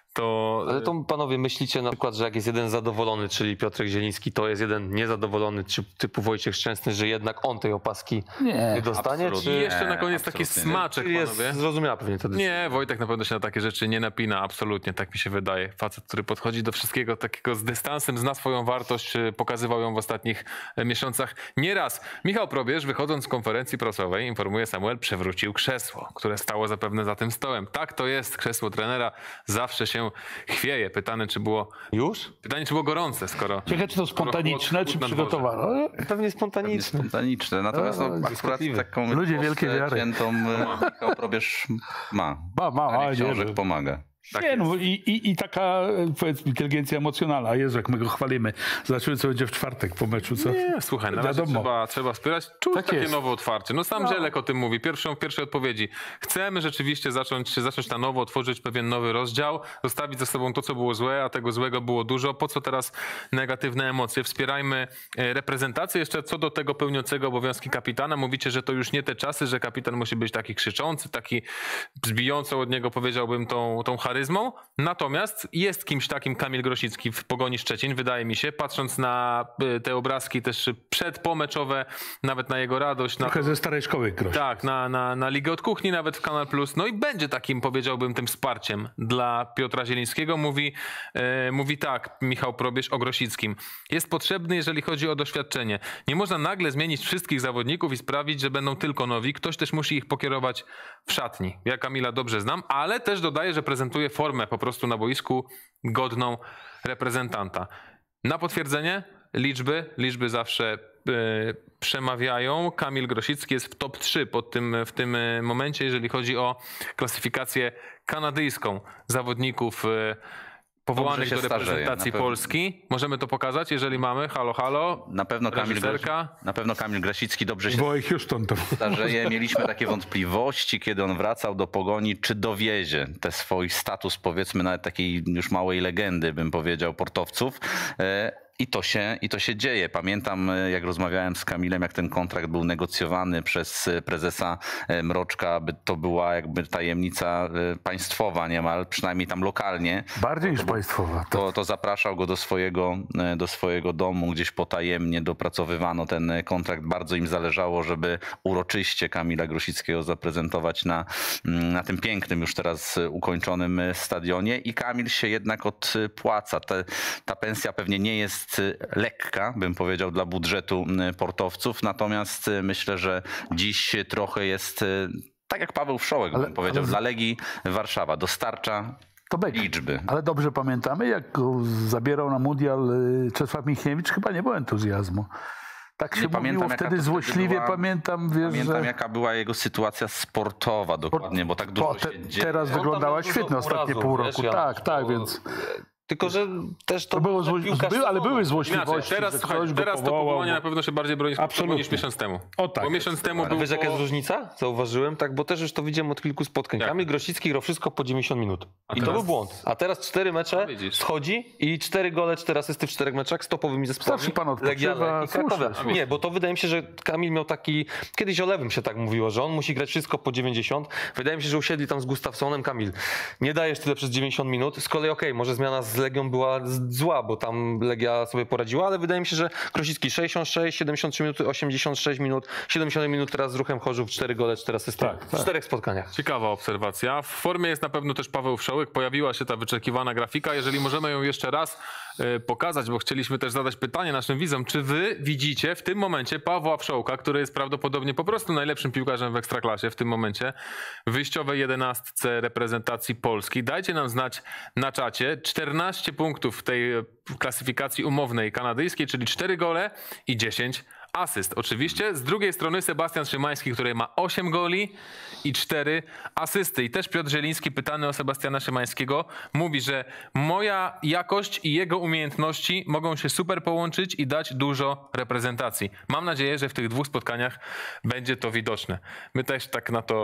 To... Ale to panowie myślicie na przykład, że jak jest jeden zadowolony, czyli Piotrek Zieliński, to jest jeden niezadowolony, czy typu Wojciech Szczęsny, że jednak on tej opaski nie, nie dostanie? Czy... I jeszcze na koniec taki smaczek, nie. panowie. Jest zrozumiała pewnie ta decyzja. Nie, Wojtek na pewno się na takie rzeczy nie napina, absolutnie, tak mi się wydaje. Facet, który podchodzi do wszystkiego takiego z dystansem, zna swoją wartość, pokazywał ją w ostatnich miesiącach nieraz. Michał Probierz, wychodząc z konferencji prasowej, informuje: Samuel przewrócił krzesło, które stało zapewne za tym stołem. Tak to jest, krzesło trenera zawsze się chwieje. Pytanie, czy było... Już? Pytanie, czy było gorące, skoro... Ciekawe, czy to spontaniczne, czy przygotowane? Pewnie spontaniczne. Pewnie spontaniczne. Natomiast no, akurat taką Ludzie wielkiej wiary. Świętą Michał Probierz ma. Ma, ma, ma. Książek nie, pomaga. Tak nie, no i, i, i taka, powiedzmy, inteligencja emocjonalna. Jezu, jak my go chwalimy. Zobaczymy, co będzie w czwartek po meczu. Co? Nie, słuchaj, na razie trzeba, trzeba wspierać. Czuć tak takie jest. Nowe otwarcie. No sam no. Żelek o tym mówi. Pierwszą, w pierwszej odpowiedzi. Chcemy rzeczywiście zacząć, zacząć na nowo, otworzyć pewien nowy rozdział, zostawić ze sobą to, co było złe, a tego złego było dużo. Po co teraz negatywne emocje? Wspierajmy reprezentację. Jeszcze co do tego pełniącego obowiązki kapitana. Mówicie, że to już nie te czasy, że kapitan musi być taki krzyczący, taki zbijący od niego, powiedziałbym, tą, tą charyzmą. Natomiast jest kimś takim Kamil Grosicki w Pogoni Szczecin, wydaje mi się, patrząc na te obrazki też przed, pomeczowe, nawet na jego radość. Trochę na, ze starej szkoły Grosicki. Tak, na, na, na Ligę od Kuchni, nawet w Kanal Plus. No i będzie takim, powiedziałbym, tym wsparciem dla Piotra Zielińskiego. Mówi, e, mówi tak Michał Probierz o Grosickim. Jest potrzebny, jeżeli chodzi o doświadczenie. Nie można nagle zmienić wszystkich zawodników i sprawić, że będą tylko nowi. Ktoś też musi ich pokierować w szatni. Ja Kamila dobrze znam, ale też dodaję, że prezentuje formę po prostu na boisku godną reprezentanta. Na potwierdzenie liczby, liczby zawsze yy, przemawiają. Kamil Grosicki jest w top trzy pod tym, w tym momencie, jeżeli chodzi o klasyfikację kanadyjską zawodników yy, powołanych do reprezentacji Polski. Możemy to pokazać, jeżeli mamy. Halo, halo. Na pewno Kamil, na pewno Kamil Grosicki dobrze się starzeje. Mieliśmy takie wątpliwości, kiedy on wracał do Pogoni, czy dowiezie ten swój status, powiedzmy, nawet takiej już małej legendy, bym powiedział, portowców. I to, się, I to się dzieje. Pamiętam, jak rozmawiałem z Kamilem, jak ten kontrakt był negocjowany przez prezesa Mroczka, aby to była jakby tajemnica państwowa niemal, przynajmniej tam lokalnie. Bardziej niż państwowa. To, to zapraszał go do swojego, do swojego domu, gdzieś potajemnie dopracowywano ten kontrakt. Bardzo im zależało, żeby uroczyście Kamila Grosickiego zaprezentować na, na tym pięknym, już teraz ukończonym stadionie. I Kamil się jednak odpłaca. Ta, ta pensja pewnie nie jest lekka, bym powiedział, dla budżetu portowców, natomiast myślę, że dziś trochę jest, tak jak Paweł Wszołek, ale, bym powiedział, ale... dla Legii Warszawa dostarcza to liczby. Ale dobrze pamiętamy, jak go zabierał na mundial Czesław Michniewicz, chyba nie było entuzjazmu. Tak się nie mówiło wtedy złośliwie, była, pamiętam, wiesz, Pamiętam, że... jaka była jego sytuacja sportowa dokładnie, bo tak dużo te, się dzieje. Teraz wyglądała świetnie ostatnie pół roku. Wiesz, tak, tak, więc... Tylko, że też to, to było zło... by, ale były złośliwości. Inaczej, teraz słuchaj, teraz to powołanie na pewno się bardziej broni niż miesiąc temu. O tak. Bo miesiąc temu był Wiesz, jaka po... jest różnica? Zauważyłem, tak, bo też już to widziałem od kilku spotkań. Kamil Grosicki grał wszystko po dziewięćdziesiąt minut. A I teraz... to był błąd. A teraz cztery mecze no, schodzi i cztery gole, cztery asysty w czterech meczach z topowymi zespołami. Starszy pan Legia i Krakowa. Nie, bo to wydaje mi się, że Kamil miał taki... Kiedyś o Lewym się tak mówiło, że on musi grać wszystko po dziewięćdziesiąt. Wydaje mi się, że usiedli tam z Gustafsonem. Kamil, nie dajesz tyle przez dziewięćdziesiąt minut. Z kolei okej, okay, może zmiana z Legią była zła, bo tam Legia sobie poradziła, ale wydaje mi się, że Grosicki sześćdziesiąt sześć, siedemdziesiąt trzy minuty, osiemdziesiąt sześć minut, siedemdziesiąt minut teraz z Ruchem Chorzów, cztery gole, cztery asysty tak, w tak. czterech spotkaniach. Ciekawa obserwacja. W formie jest na pewno też Paweł Wszołek. Pojawiła się ta wyczekiwana grafika. Jeżeli możemy ją jeszcze raz y, pokazać, bo chcieliśmy też zadać pytanie naszym widzom, czy wy widzicie w tym momencie Pawła Wszołka, który jest prawdopodobnie po prostu najlepszym piłkarzem w Ekstraklasie w tym momencie, w wyjściowej jedenastce reprezentacji Polski. Dajcie nam znać na czacie. czternaście punktów w tej klasyfikacji umownej kanadyjskiej, czyli cztery gole i dziesięć asyst. Oczywiście z drugiej strony Sebastian Szymański, który ma osiem goli i cztery asysty. I też Piotr Zieliński, pytany o Sebastiana Szymańskiego, mówi, że moja jakość i jego umiejętności mogą się super połączyć i dać dużo reprezentacji. Mam nadzieję, że w tych dwóch spotkaniach będzie to widoczne. My też tak na to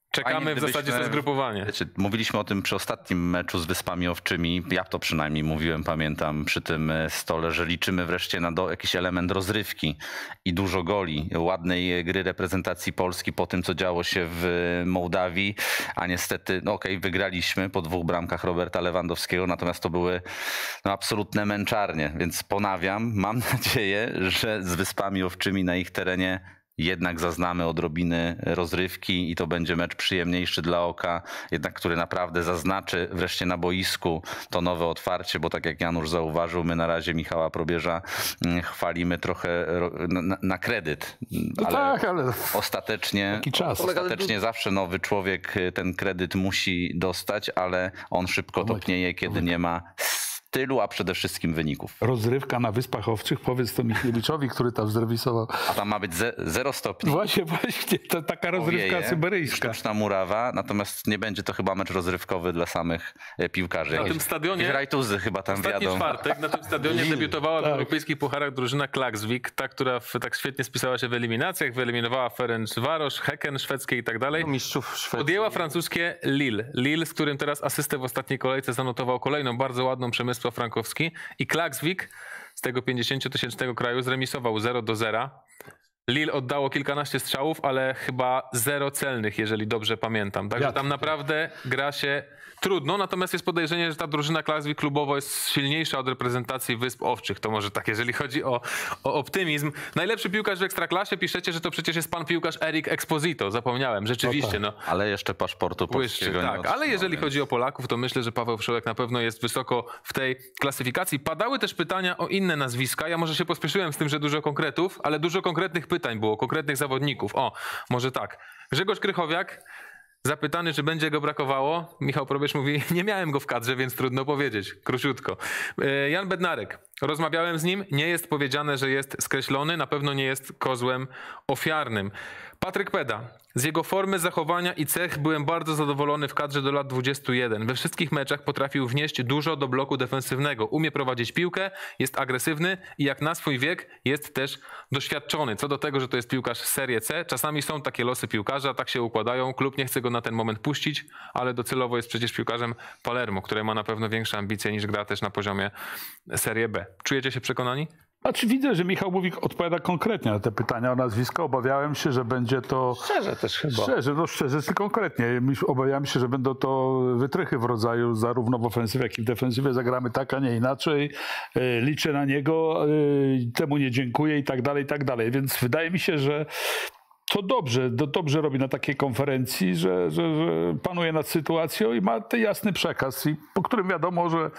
Czekamy Fajnie, w zasadzie gdybyśmy- to zgrupowanie. Wiecie, mówiliśmy o tym przy ostatnim meczu z Wyspami Owczymi. Ja to przynajmniej mówiłem, pamiętam, przy tym stole, że liczymy wreszcie na do, jakiś element rozrywki i dużo goli, ładnej gry reprezentacji Polski po tym, co działo się w Mołdawii, a niestety, no okej, okay, wygraliśmy po dwóch bramkach Roberta Lewandowskiego, natomiast to były no, absolutne męczarnie, więc ponawiam, mam nadzieję, że z Wyspami Owczymi na ich terenie jednak zaznamy odrobiny rozrywki i to będzie mecz przyjemniejszy dla oka, jednak który naprawdę zaznaczy wreszcie na boisku to nowe otwarcie, bo tak jak Janusz zauważył, my na razie Michała Probierza chwalimy trochę na, na kredyt, no ale, tak, ale ostatecznie, czas. ostatecznie zawsze nowy człowiek ten kredyt musi dostać, ale on szybko topnieje, kiedy nie ma stylu, a przede wszystkim wyników. Rozrywka na Wyspach Owczych, powiedz to Michniewiczowi, który tam zrewisował. A tam ma być ze, zero stopni. Właśnie, właśnie, to taka rozrywka Powieje, syberyjska. sztuczna murawa, natomiast nie będzie to chyba mecz rozrywkowy dla samych piłkarzy. Na Jakieś, tym stadionie, jakieś rajtuzy chyba tam ostatni wjadą. czwartek, na tym stadionie debiutowała w Tak. europejskich pucharach drużyna Klaksvik, ta, która w, tak świetnie spisała się w eliminacjach, wyeliminowała Ferencvaros, Häcken szwedzkie i tak dalej. Mistrzów Szwecji. Podjęła francuskie Lille. Lille, z którym teraz asystę w ostatniej kolejce zanotował kolejną bardzo ładną Przemysław Frankowski. I Klaksvik z tego pięćdziesięciotysięcznego kraju zremisował zero do zera. Lille oddało kilkanaście strzałów, ale chyba zero celnych, jeżeli dobrze pamiętam. Także tam naprawdę gra się trudno, natomiast jest podejrzenie, że ta drużyna Klaksvik klubowo jest silniejsza od reprezentacji Wysp Owczych. To może tak, jeżeli chodzi o, o optymizm. Najlepszy piłkarz w Ekstraklasie, piszecie, że to przecież jest pan piłkarz Erik Exposito. Zapomniałem, rzeczywiście. No, Ale jeszcze paszportu polskiego Błyszczy, nie tak, ale jeżeli więc- chodzi o Polaków, to myślę, że Paweł Wszołek na pewno jest wysoko w tej klasyfikacji. Padały też pytania o inne nazwiska. Ja może się pospieszyłem z tym, że dużo konkretów, ale dużo konkretnych pytań było, konkretnych zawodników. O, może tak. Grzegorz Krychowiak, zapytany, czy będzie go brakowało. Michał Probierz mówi, nie miałem go w kadrze, więc trudno powiedzieć. Króciutko. E, Jan Bednarek. Rozmawiałem z nim. Nie jest powiedziane, że jest skreślony. Na pewno nie jest kozłem ofiarnym. Patryk Peda. Z jego formy, zachowania i cech byłem bardzo zadowolony w kadrze do lat dwudziestu jeden. We wszystkich meczach potrafił wnieść dużo do bloku defensywnego. Umie prowadzić piłkę, jest agresywny i jak na swój wiek jest też doświadczony. Co do tego, że to jest piłkarz z Serie C, czasami są takie losy piłkarza, tak się układają. Klub nie chce go na ten moment puścić, ale docelowo jest przecież piłkarzem Palermo, które ma na pewno większe ambicje niż gra też na poziomie Serie B. Czujecie się przekonani? Znaczy widzę, że Michał mówi, odpowiada konkretnie na te pytania o nazwisko. Obawiałem się, że będzie to... Szczerze też chyba. Szczerze, no szczerze, czy konkretnie. Obawiałem się, że będą to wytrychy w rodzaju zarówno w ofensywie, jak i w defensywie. Zagramy tak, a nie inaczej. Liczę na niego, temu nie dziękuję i tak dalej, i tak dalej. Więc wydaje mi się, że to dobrze, to dobrze robi na takiej konferencji, że, że, że panuje nad sytuacją i ma ten jasny przekaz, i po którym wiadomo, że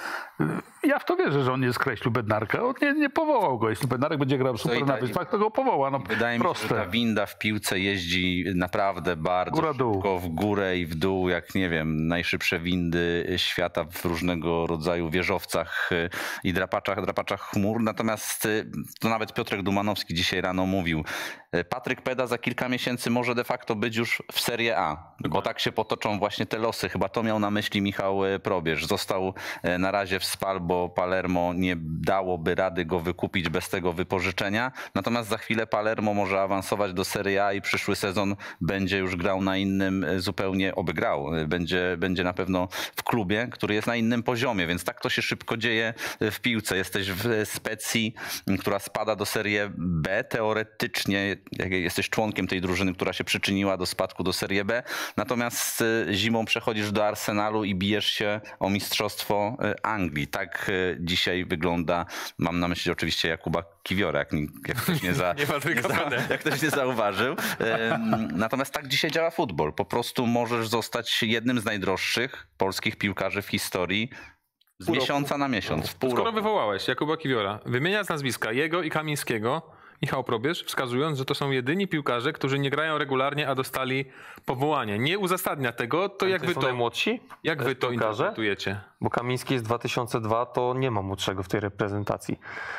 ja w to wierzę, że on nie skreślił Bednarka. On nie, nie powołał go. Jeśli Bednarek będzie grał super i na tak- Wyspach, to go powoła. No, Wydaje mi się, proste. że ta winda w piłce jeździ naprawdę bardzo Góra, dół. szybko w górę i w dół, jak nie wiem, najszybsze windy świata w różnego rodzaju wieżowcach i drapaczach, drapaczach chmur. Natomiast to nawet Piotrek Dumanowski dzisiaj rano mówił, Patryk Peda za kilka miesięcy może de facto być już w Serie A, bo tak się potoczą właśnie te losy. Chyba to miał na myśli Michał Probierz. Został na razie w Spal, bo Palermo nie dałoby rady go wykupić bez tego wypożyczenia. Natomiast za chwilę Palermo może awansować do Serie A i przyszły sezon będzie już grał na innym zupełnie, oby grał. Będzie, będzie na pewno w klubie, który jest na innym poziomie, więc tak to się szybko dzieje w piłce. Jesteś w Specji, która spada do Serie B. Teoretycznie jak jesteś członkiem tej drużyny, która się przyczyniła do spadku do Serie B. Natomiast zimą przechodzisz do Arsenalu i bijesz się o mistrzostwo Anglii. Tak dzisiaj wygląda, mam na myśli oczywiście Jakuba Kiwiora, jak, jak, ktoś, nie za, Nie Patryka nie za, Pedę. jak ktoś nie zauważył. Em, Natomiast tak dzisiaj działa futbol. Po prostu możesz zostać jednym z najdroższych polskich piłkarzy w historii z Pół roku. miesiąca na miesiąc, w pół Skoro roku. wywołałeś Jakuba Kiwiora, wymienia z nazwiska jego i Kamińskiego Michał Probierz, wskazując, że to są jedyni piłkarze, którzy nie grają regularnie, a dostali powołanie. Nie uzasadnia tego, to jak wy są to, najmłodsi? jak wy to piłkarze? interpretujecie? Bo Kamiński jest dwa tysiące dwa, to nie ma młodszego w tej reprezentacji.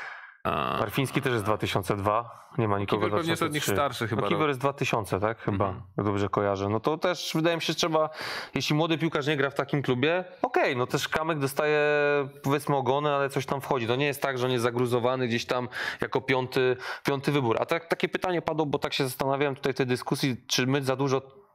A. Marfiński też jest dwa tysiące dwa, nie ma nikogo Kiwior pewnie jest od nich dwa tysiące trzy. starszy chyba No, Kiwior rok. jest dwa tysiące, tak? Chyba, Mhm. jak dobrze kojarzę. No to też wydaje mi się, że trzeba, jeśli młody piłkarz nie gra w takim klubie, okej, no też Kamyk dostaje powiedzmy ogony, ale coś tam wchodzi. To nie jest tak, że on jest zagruzowany gdzieś tam jako piąty, piąty wybór. A tak, takie pytanie padło, bo tak się zastanawiałem tutaj w tej dyskusji, czy my za dużo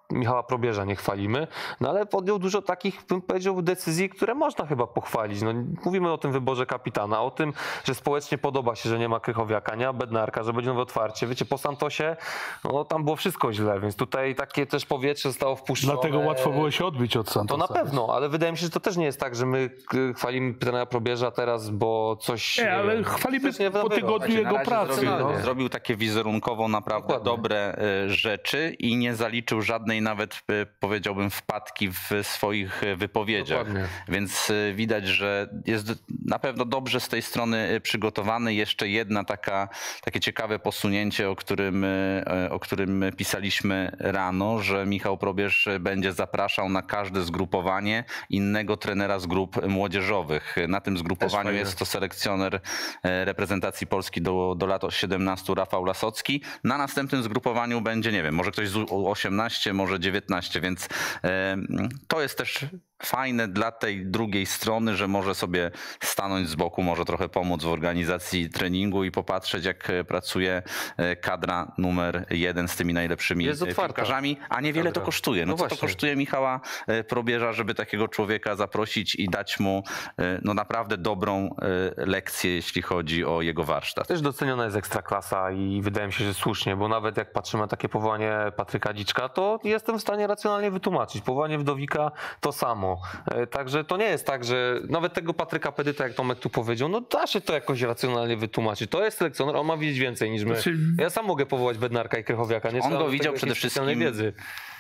Michała Probierza nie chwalimy, no ale podjął dużo takich, bym powiedział, decyzji, które można chyba pochwalić. No, mówimy o tym wyborze kapitana, o tym, że społecznie podoba się, że nie ma Krychowiaka, nie ma Bednarka, że będzie nowe otwarcie. Wiecie, po Santosie, no tam było wszystko źle, więc tutaj takie też powietrze zostało wpuszczone. Dlatego łatwo było się odbić od Santosa. To na pewno, ale wydaje mi się, że to też nie jest tak, że my chwalimy trenera Probierza teraz, bo coś... Nie, nie ale wiem, chwalimy nie po tygodniu Na jego razie pracy. Zrobił, No. zrobił takie wizerunkowo naprawdę Dokładnie. dobre y, rzeczy i nie zaliczył żadnej nawet, y, powiedziałbym, wpadki w swoich y, wypowiedziach. Dokładnie. Więc y, widać, że jest na pewno dobrze z tej strony y, przygotowany. Jeszcze jedna taka, takie ciekawe posunięcie, o którym, y, o którym pisaliśmy rano, że Michał Probierz będzie zapraszał na każde zgrupowanie innego trenera z grup młodzieżowych. Na tym zgrupowaniu jest to selekcjoner reprezentacji Polski do, do lat siedemnastu Rafał Lasocki. Na następnym zgrupowaniu będzie, nie wiem, może ktoś z U osiemnaście, może dziewiętnaście, więc e, to jest też fajne dla tej drugiej strony, że może sobie stanąć z boku, może trochę pomóc w organizacji treningu i popatrzeć, jak pracuje kadra numer jeden z tymi najlepszymi piłkarzami, a niewiele to kosztuje. No, no co właśnie. To kosztuje Michała Probierza, żeby takiego człowieka zaprosić i dać mu no naprawdę dobrą lekcję, jeśli chodzi o jego warsztat. Też doceniona jest Ekstraklasa i wydaje mi się, że słusznie, bo nawet jak patrzymy na takie powołanie Patryka Dziczka, to jestem w stanie racjonalnie wytłumaczyć. Powołanie Wdowika to samo. Także to nie jest tak, że nawet tego Patryka Pedyta, jak Tomek tu powiedział, no da się to jakoś racjonalnie wytłumaczyć. To jest selekcjoner, on ma wiedzieć więcej niż my. Znaczy... Ja sam mogę powołać Bednarka i Krychowiaka. Nie on go widział przede wszystkim wiedzy.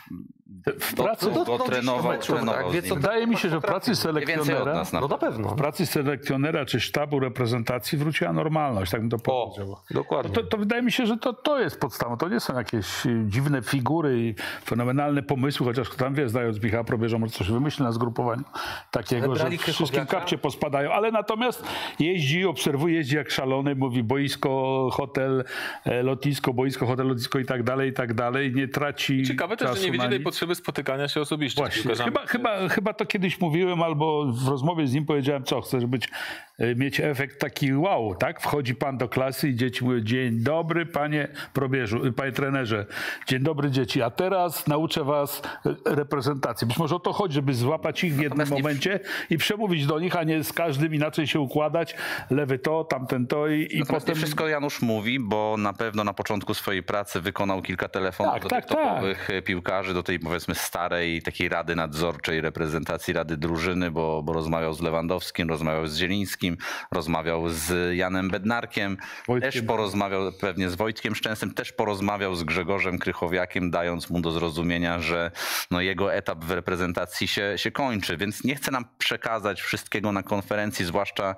W pracy go, go trenował, meczu, trenował tak, co Wydaje tak, mi się, że w pracy selekcjonera, nas, no na pewno. w pracy selekcjonera czy sztabu reprezentacji wróciła normalność, tak bym to powiedział. O, dokładnie. To, to wydaje mi się, że to, to jest podstawą. To nie są jakieś dziwne figury i fenomenalne pomysły, chociaż tam wie, znając Michała Probierza, może coś wymyśli na zgrupowaniu takiego, że wszystkim kapcie pospadają, ale natomiast jeździ, obserwuje, jeździ jak szalony, mówi boisko, hotel, lotnisko, boisko, hotel, lotnisko i tak dalej, i tak dalej. Nie traci Ciekawe też, że nie widzi tej potrzeby spotykania się osobiście. Właśnie, chyba, chyba, chyba to kiedyś mówiłem, albo w rozmowie z nim powiedziałem, co chcesz być, mieć efekt taki wow, tak? Wchodzi pan do klasy i dzieci mówią, dzień dobry panie Probierzu, panie trenerze, dzień dobry dzieci, a teraz nauczę was reprezentacji. Być może o to chodzi, żeby złapać ich w jednym Natomiast momencie nie... i przemówić do nich, a nie z każdym inaczej się układać, lewy to, tamten to i, i potem... Nie wszystko Janusz mówi, bo na pewno na początku swojej pracy wykonał kilka telefonów tak, do tak, tych topowych tak. piłkarzy, do tej powiedzmy starej takiej rady nadzorczej reprezentacji Rady Drużyny, bo, bo rozmawiał z Lewandowskim, rozmawiał z Zielińskim, rozmawiał z Janem Bednarkiem, Wojtkiem. Też porozmawiał pewnie z Wojtkiem Szczęsnym, też porozmawiał z Grzegorzem Krychowiakiem, dając mu do zrozumienia, że no, jego etap w reprezentacji się, się kończy, więc nie chce nam przekazać wszystkiego na konferencji, zwłaszcza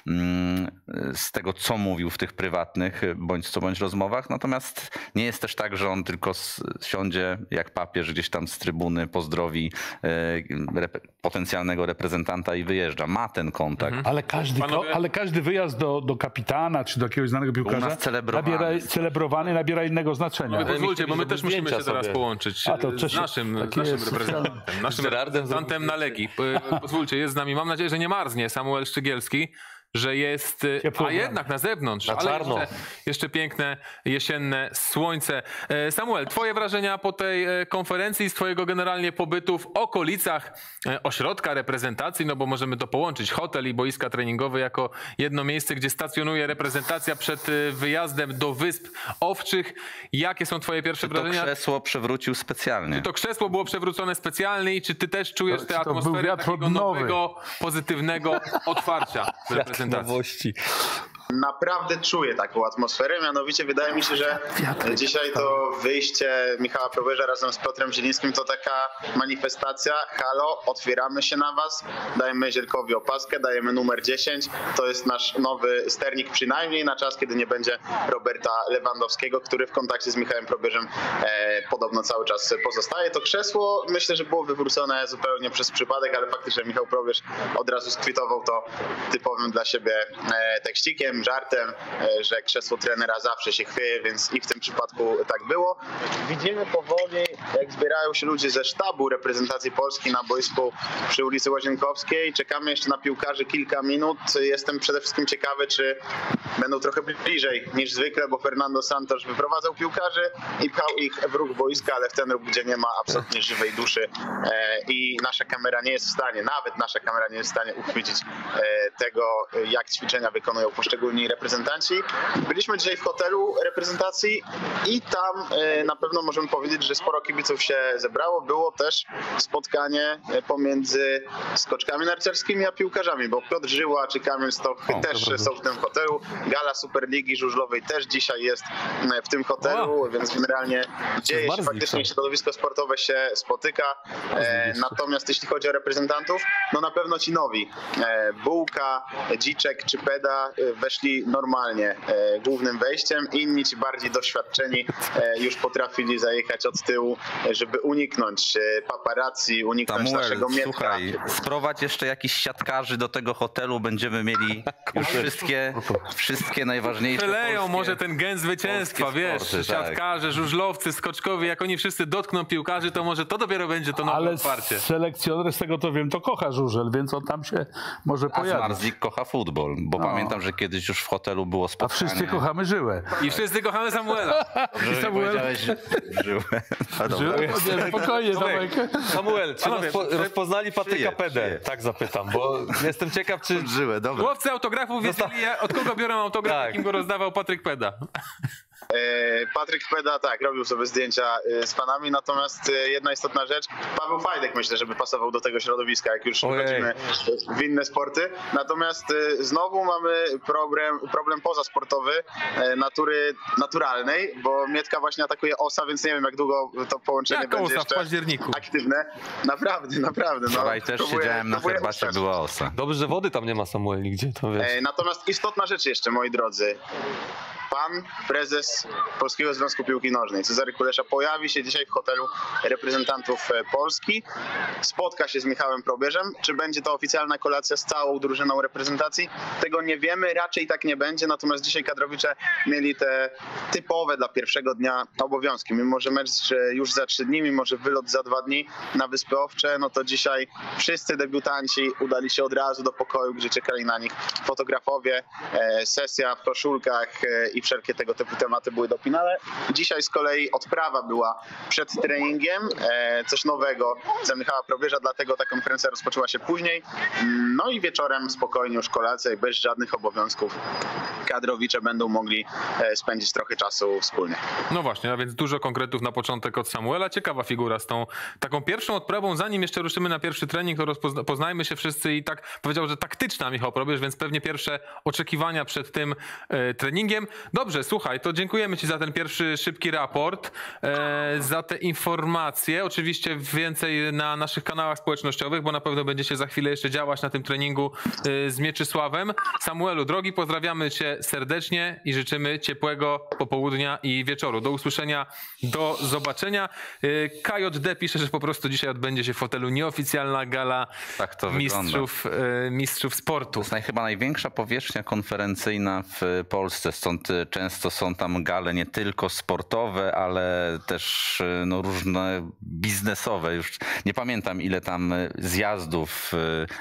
mm, z tego, co mówił w tych prywatnych bądź co bądź rozmowach, natomiast nie jest też tak, że on tylko siądzie jak papież gdzieś tam z trybuny, pozdrowi e, rep potencjalnego reprezentanta i wyjeżdża. Ma ten kontakt. Mhm. Ale, każdy, Panowie... ale każdy wyjazd do, do kapitana czy do jakiegoś znanego piłkarza celebrowany. Nabiera, celebrowany nabiera innego znaczenia. No, pozwólcie, bo my też musimy się teraz sobie. połączyć A to z naszym, z naszym reprezentantem, naszym reprezentantem na Legii. Pozwólcie, jest z nami. Mam nadzieję, że nie marznie Samuel Szczygielski, że jest, Ciepło a jednak na zewnątrz, na ale jeszcze, jeszcze piękne jesienne słońce. Samuel, twoje wrażenia po tej konferencji z twojego generalnie pobytu w okolicach ośrodka reprezentacji, no bo możemy to połączyć, hotel i boiska treningowe jako jedno miejsce, gdzie stacjonuje reprezentacja przed wyjazdem do Wysp Owczych. Jakie są twoje pierwsze czy wrażenia? To krzesło przewrócił specjalnie. Czy to krzesło było przewrócone specjalnie i czy ty też czujesz tę atmosferę takiego nowego, pozytywnego otwarcia reprezentacji? Nowości. Naprawdę czuję taką atmosferę, mianowicie wydaje mi się, że dzisiaj to wyjście Michała Probierza razem z Piotrem Zielińskim to taka manifestacja, halo, otwieramy się na was, dajemy Zielkowi opaskę, dajemy numer dziesięć, to jest nasz nowy sternik przynajmniej na czas, kiedy nie będzie Roberta Lewandowskiego, który w kontakcie z Michałem Probierzem e, podobno cały czas pozostaje. To krzesło myślę, że było wywrócone zupełnie przez przypadek, ale faktycznie Michał Probierz od razu skwitował to typowym dla siebie e, tekścikiem. takim żartem, że krzesło trenera zawsze się chwieje, więc i w tym przypadku tak było. Widzimy powoli, jak zbierają się ludzie ze sztabu reprezentacji Polski na boisku przy ulicy Łazienkowskiej. Czekamy jeszcze na piłkarzy kilka minut. Jestem przede wszystkim ciekawy, czy będą trochę bliżej niż zwykle, bo Fernando Santos wyprowadzał piłkarzy i pchał ich w róg boiska, ale w ten róg, gdzie nie ma absolutnie żywej duszy i nasza kamera nie jest w stanie, nawet nasza kamera nie jest w stanie uchwycić tego, jak ćwiczenia wykonują poszczególni reprezentanci. Byliśmy dzisiaj w hotelu reprezentacji i tam na pewno możemy powiedzieć, że sporo kibiców się zebrało. Było też spotkanie pomiędzy skoczkami narciarskimi a piłkarzami, bo Piotr Żyła czy Kamil Stoch o, też są w tym hotelu. Gala Superligi Żużlowej też dzisiaj jest w tym hotelu, o, więc generalnie dzieje się, faktycznie środowisko sportowe się spotyka. E, natomiast jeśli chodzi o reprezentantów, no na pewno ci nowi. E, Bułka, Dziczek czy Peda weszli normalnie e, głównym wejściem. Inni ci bardziej doświadczeni e, już potrafili zajechać od tyłu, żeby uniknąć e, paparazzi, uniknąć Samuel, naszego Mietka. Słuchaj, sprowadź jeszcze jakichś siatkarzy do tego hotelu, będziemy mieli już wszystkie, wszystkie najważniejsze Przeleją polskie, może ten gen zwycięstwa, wiesz, sporty, siatkarze, tak. żużlowcy, skoczkowie, jak oni wszyscy dotkną piłkarzy, to może to dopiero będzie to nowe Ale otwarcie. selekcjoner, z tego to wiem, to kocha żużel, więc on tam się może pojawić. A Zmarzlik kocha futbol, bo no. pamiętam, że kiedyś już w hotelu było spotkanie. A wszyscy kochamy Żyłę. I wszyscy kochamy Samuela. Dobrze, że powiedziałeś Żyłę. Żyłę? Spokojnie, Tomek. Samuel, czy rozpo, rozpoznali Patryka Pedę? Tak zapytam, bo jestem ciekaw, czy... Żyłę, dobra. Łowcy autografów wiedzieli, od kogo biorą autograf, tak. jakim go rozdawał Patryk Peda. Patryk Peda, tak, robił sobie zdjęcia z fanami, natomiast jedna istotna rzecz, Paweł Fajdek myślę, żeby pasował do tego środowiska, jak już wchodzimy w inne sporty. Natomiast znowu mamy problem, problem pozasportowy, natury naturalnej, bo Mietka właśnie atakuje Osa, więc nie wiem, jak długo to połączenie jak będzie Osa jeszcze w październiku. aktywne. Naprawdę, naprawdę. No, Wczoraj też próbuję, siedziałem na herbacie, była Osa. Dobrze, że wody tam nie ma, Samuel, nigdzie, to wiesz. Natomiast istotna rzecz jeszcze, moi drodzy. Pan prezes Polskiego Związku Piłki Nożnej, Cezary Kulesza, pojawi się dzisiaj w hotelu reprezentantów Polski. Spotka się z Michałem Probierzem. Czy będzie to oficjalna kolacja z całą drużyną reprezentacji? Tego nie wiemy, raczej tak nie będzie. Natomiast dzisiaj kadrowicze mieli te typowe dla pierwszego dnia obowiązki. Mimo że mecz już za trzy dni, mimo że wylot za dwa dni na Wyspy Owcze, no to dzisiaj wszyscy debiutanci udali się od razu do pokoju, gdzie czekali na nich fotografowie. Sesja w koszulkach i wszelkie tego typu tematy były dopinane. Dzisiaj z kolei odprawa była przed treningiem, coś nowego za Michała Probierza, dlatego ta konferencja rozpoczęła się później. No i wieczorem spokojnie już kolacja i bez żadnych obowiązków kadrowicze będą mogli spędzić trochę czasu wspólnie. No właśnie, a więc dużo konkretów na początek od Samuela. Ciekawa figura z tą taką pierwszą odprawą. Zanim jeszcze ruszymy na pierwszy trening, to rozpozna- poznajmy się wszyscy i tak powiedział, że taktyczna Michał Probierz, więc pewnie pierwsze oczekiwania przed tym e, treningiem. Dobrze, słuchaj, to dziękujemy Ci za ten pierwszy szybki raport, e, za te informacje. Oczywiście więcej na naszych kanałach społecznościowych, bo na pewno będziecie za chwilę jeszcze działać na tym treningu e, z Mieczysławem. Samuelu, drogi, pozdrawiamy Cię serdecznie i życzymy ciepłego popołudnia i wieczoru. Do usłyszenia, do zobaczenia. E, K J D pisze, że po prostu dzisiaj odbędzie się w hotelu nieoficjalna gala tak to mistrzów, e, mistrzów sportu. To jest naj, chyba największa powierzchnia konferencyjna w Polsce, stąd często są tam gale nie tylko sportowe, ale też no, różne biznesowe. Już nie pamiętam, ile tam zjazdów,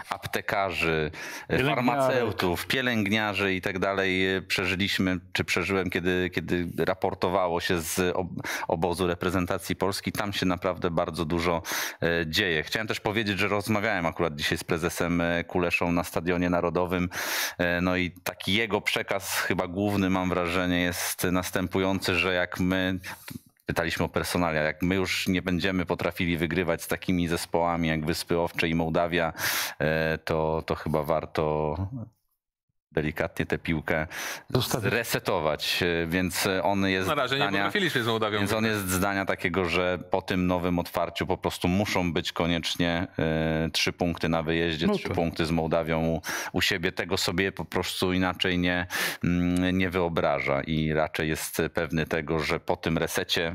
aptekarzy, farmaceutów, pielęgniarzy i tak dalej przeżyliśmy, czy przeżyłem, kiedy, kiedy raportowało się z obozu reprezentacji Polski. Tam się naprawdę bardzo dużo dzieje. Chciałem też powiedzieć, że rozmawiałem akurat dzisiaj z prezesem Kuleszą na Stadionie Narodowym. No i taki jego przekaz chyba główny, mam wrażenie, jest następujący, że jak my, pytaliśmy o personalia, jak my już nie będziemy potrafili wygrywać z takimi zespołami jak Wyspy Owcze i Mołdawia, to, to chyba warto delikatnie tę piłkę resetować, więc on jest na razie zdania, nie potrafiliśmy z Mołdawią. Więc on jest zdania takiego, że po tym nowym otwarciu po prostu muszą być koniecznie y, trzy punkty na wyjeździe, no trzy tak. punkty z Mołdawią u, u siebie. Tego sobie po prostu inaczej nie, y, nie wyobraża i raczej jest pewny tego, że po tym resecie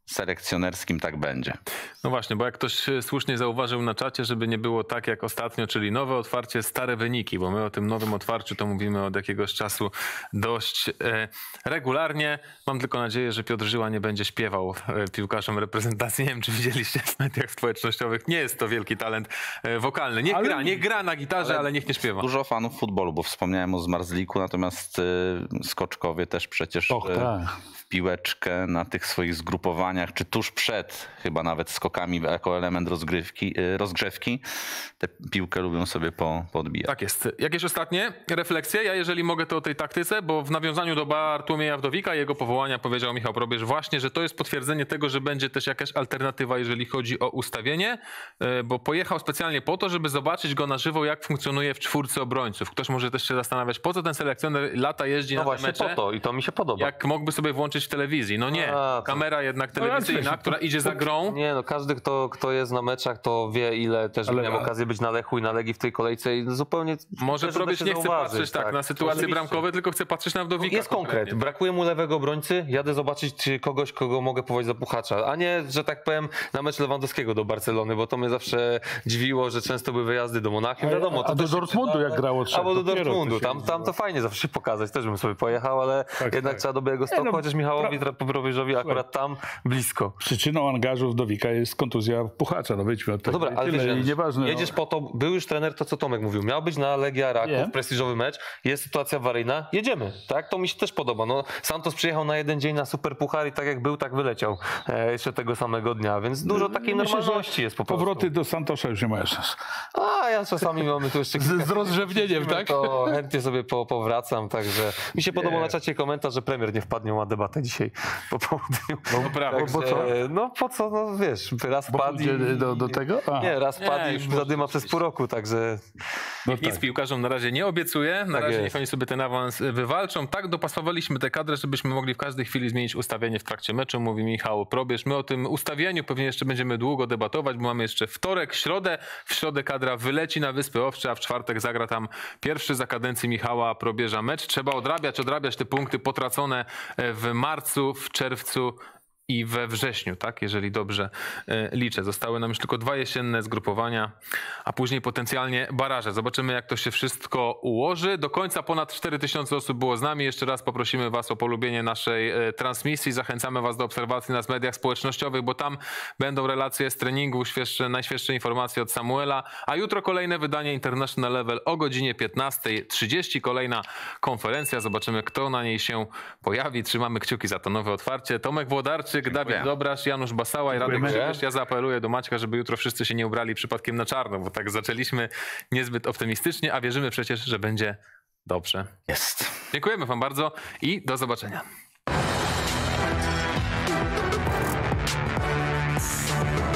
selekcjonerskim tak będzie. No właśnie, bo jak ktoś słusznie zauważył na czacie, żeby nie było tak jak ostatnio, czyli nowe otwarcie, stare wyniki, bo my o tym nowym otwarciu to mówimy od jakiegoś czasu dość e, regularnie. Mam tylko nadzieję, że Piotr Żyła nie będzie śpiewał e, piłkarzom reprezentacji. Nie wiem, czy widzieliście w mediach społecznościowych. Nie jest to wielki talent e, wokalny. Niech ale... gra, niech gra na gitarze, ale, ale niech nie śpiewa. Dużo fanów futbolu, bo wspomniałem o Zmarzliku, natomiast e, skoczkowie też przecież Och, tak. w piłeczkę na tych swoich zgrupowaniach, czy tuż przed chyba nawet skokami jako element rozgrywki, rozgrzewki, tę piłkę lubią sobie po, podbijać. Tak jest. Jakieś ostatnie refleksje? Ja jeżeli mogę to o tej taktyce, bo w nawiązaniu do Bartłomieja Wdowika i jego powołania powiedział Michał Probierz właśnie, że to jest potwierdzenie tego, że będzie też jakaś alternatywa, jeżeli chodzi o ustawienie, bo pojechał specjalnie po to, żeby zobaczyć go na żywo, jak funkcjonuje w czwórce obrońców. Ktoś może też się zastanawiać, po co ten selekcjoner lata jeździ no na te mecze? Po to i to mi się podoba. Jak mógłby sobie włączyć w telewizji? No nie. A, Kamera jednak telewizyjna, no, która idzie za grą. Nie, no każdy, kto, kto jest na meczach, to wie, ile też ale, miałem okazję być na Lechu i na Legii w tej kolejce i zupełnie... Może Probierz nie chce patrzeć tak, tak na sytuacje oczywiście. bramkowe, tylko chce patrzeć na Wdowika. Jest konkret. Brakuje mu lewego obrońcy, jadę zobaczyć czy kogoś, kogo mogę powołać za Puchacza, a nie, że tak powiem, na mecz Lewandowskiego do Barcelony, bo to mnie zawsze dziwiło, że często były wyjazdy do Monachium. Wiadomo, to a do Dortmundu jak grało trzeba. Albo do Dortmundu, tam, tam to fajnie zawsze się pokazać, też bym sobie pojechał, ale tak, jednak tak. trzeba do Białegostoku, no, chociaż Michałowi pra... Probierzowi akurat tam blisko. Przyczyną angażu Wdowika jest kontuzja Puchacza, no wyjdźmy od tego. No dobra, ale tyle, wiesz, nieważne, jedziesz no. po to, był już trener, to co Tomek mówił, miał być na Legia Raków, yeah. prestiżowy mecz, jest sytuacja awaryjna, jedziemy, tak? To mi się też podoba. No, Santos przyjechał na jeden dzień na Super Puchar i tak jak był, tak wyleciał e, jeszcze tego samego dnia, więc dużo takiej Myślę, normalności jest po prostu. Powroty do Santosza już nie mają szans. A ja czasami mamy tu jeszcze... Z, z rozrzewnieniem, tak? To chętnie sobie po, powracam, także mi się podobał na czacie komentarz, że premier nie wpadnie na debatę dzisiaj po południu. No prawda. Bo co? No po co, no wiesz, raz padł i... Do, do tego? A. Nie, raz padł i już zadyma przez pół roku, także... No nic tak. piłkarzom na razie nie obiecuję, na tak razie jest. niech oni sobie ten awans wywalczą. Tak dopasowaliśmy tę kadrę, żebyśmy mogli w każdej chwili zmienić ustawienie w trakcie meczu, mówi Michał Probierz. My o tym ustawieniu pewnie jeszcze będziemy długo debatować, bo mamy jeszcze wtorek, środę. W środę kadra wyleci na Wyspy Owcze, a w czwartek zagra tam pierwszy za kadencji Michała Probierza mecz. Trzeba odrabiać, odrabiać te punkty potracone w marcu, w czerwcu i we wrześniu, tak, jeżeli dobrze e, liczę. Zostały nam już tylko dwa jesienne zgrupowania, a później potencjalnie baraże. Zobaczymy, jak to się wszystko ułoży. Do końca ponad cztery tysiące osób było z nami. Jeszcze raz poprosimy was o polubienie naszej e, transmisji. Zachęcamy was do obserwacji nas w mediach społecznościowych, bo tam będą relacje z treningu, świeższe, najświeższe informacje od Samuela, a jutro kolejne wydanie International Level o godzinie piętnastej trzydzieści. Kolejna konferencja. Zobaczymy, kto na niej się pojawi. Trzymamy kciuki za to nowe otwarcie. Tomek Włodarczyk, Dawid Dobrasz, Janusz Basała i Radek Grzegosz. Ja zaapeluję do Maćka, żeby jutro wszyscy się nie ubrali przypadkiem na czarno, bo tak zaczęliśmy niezbyt optymistycznie, a wierzymy przecież, że będzie dobrze. Jest. Dziękujemy wam bardzo i do zobaczenia.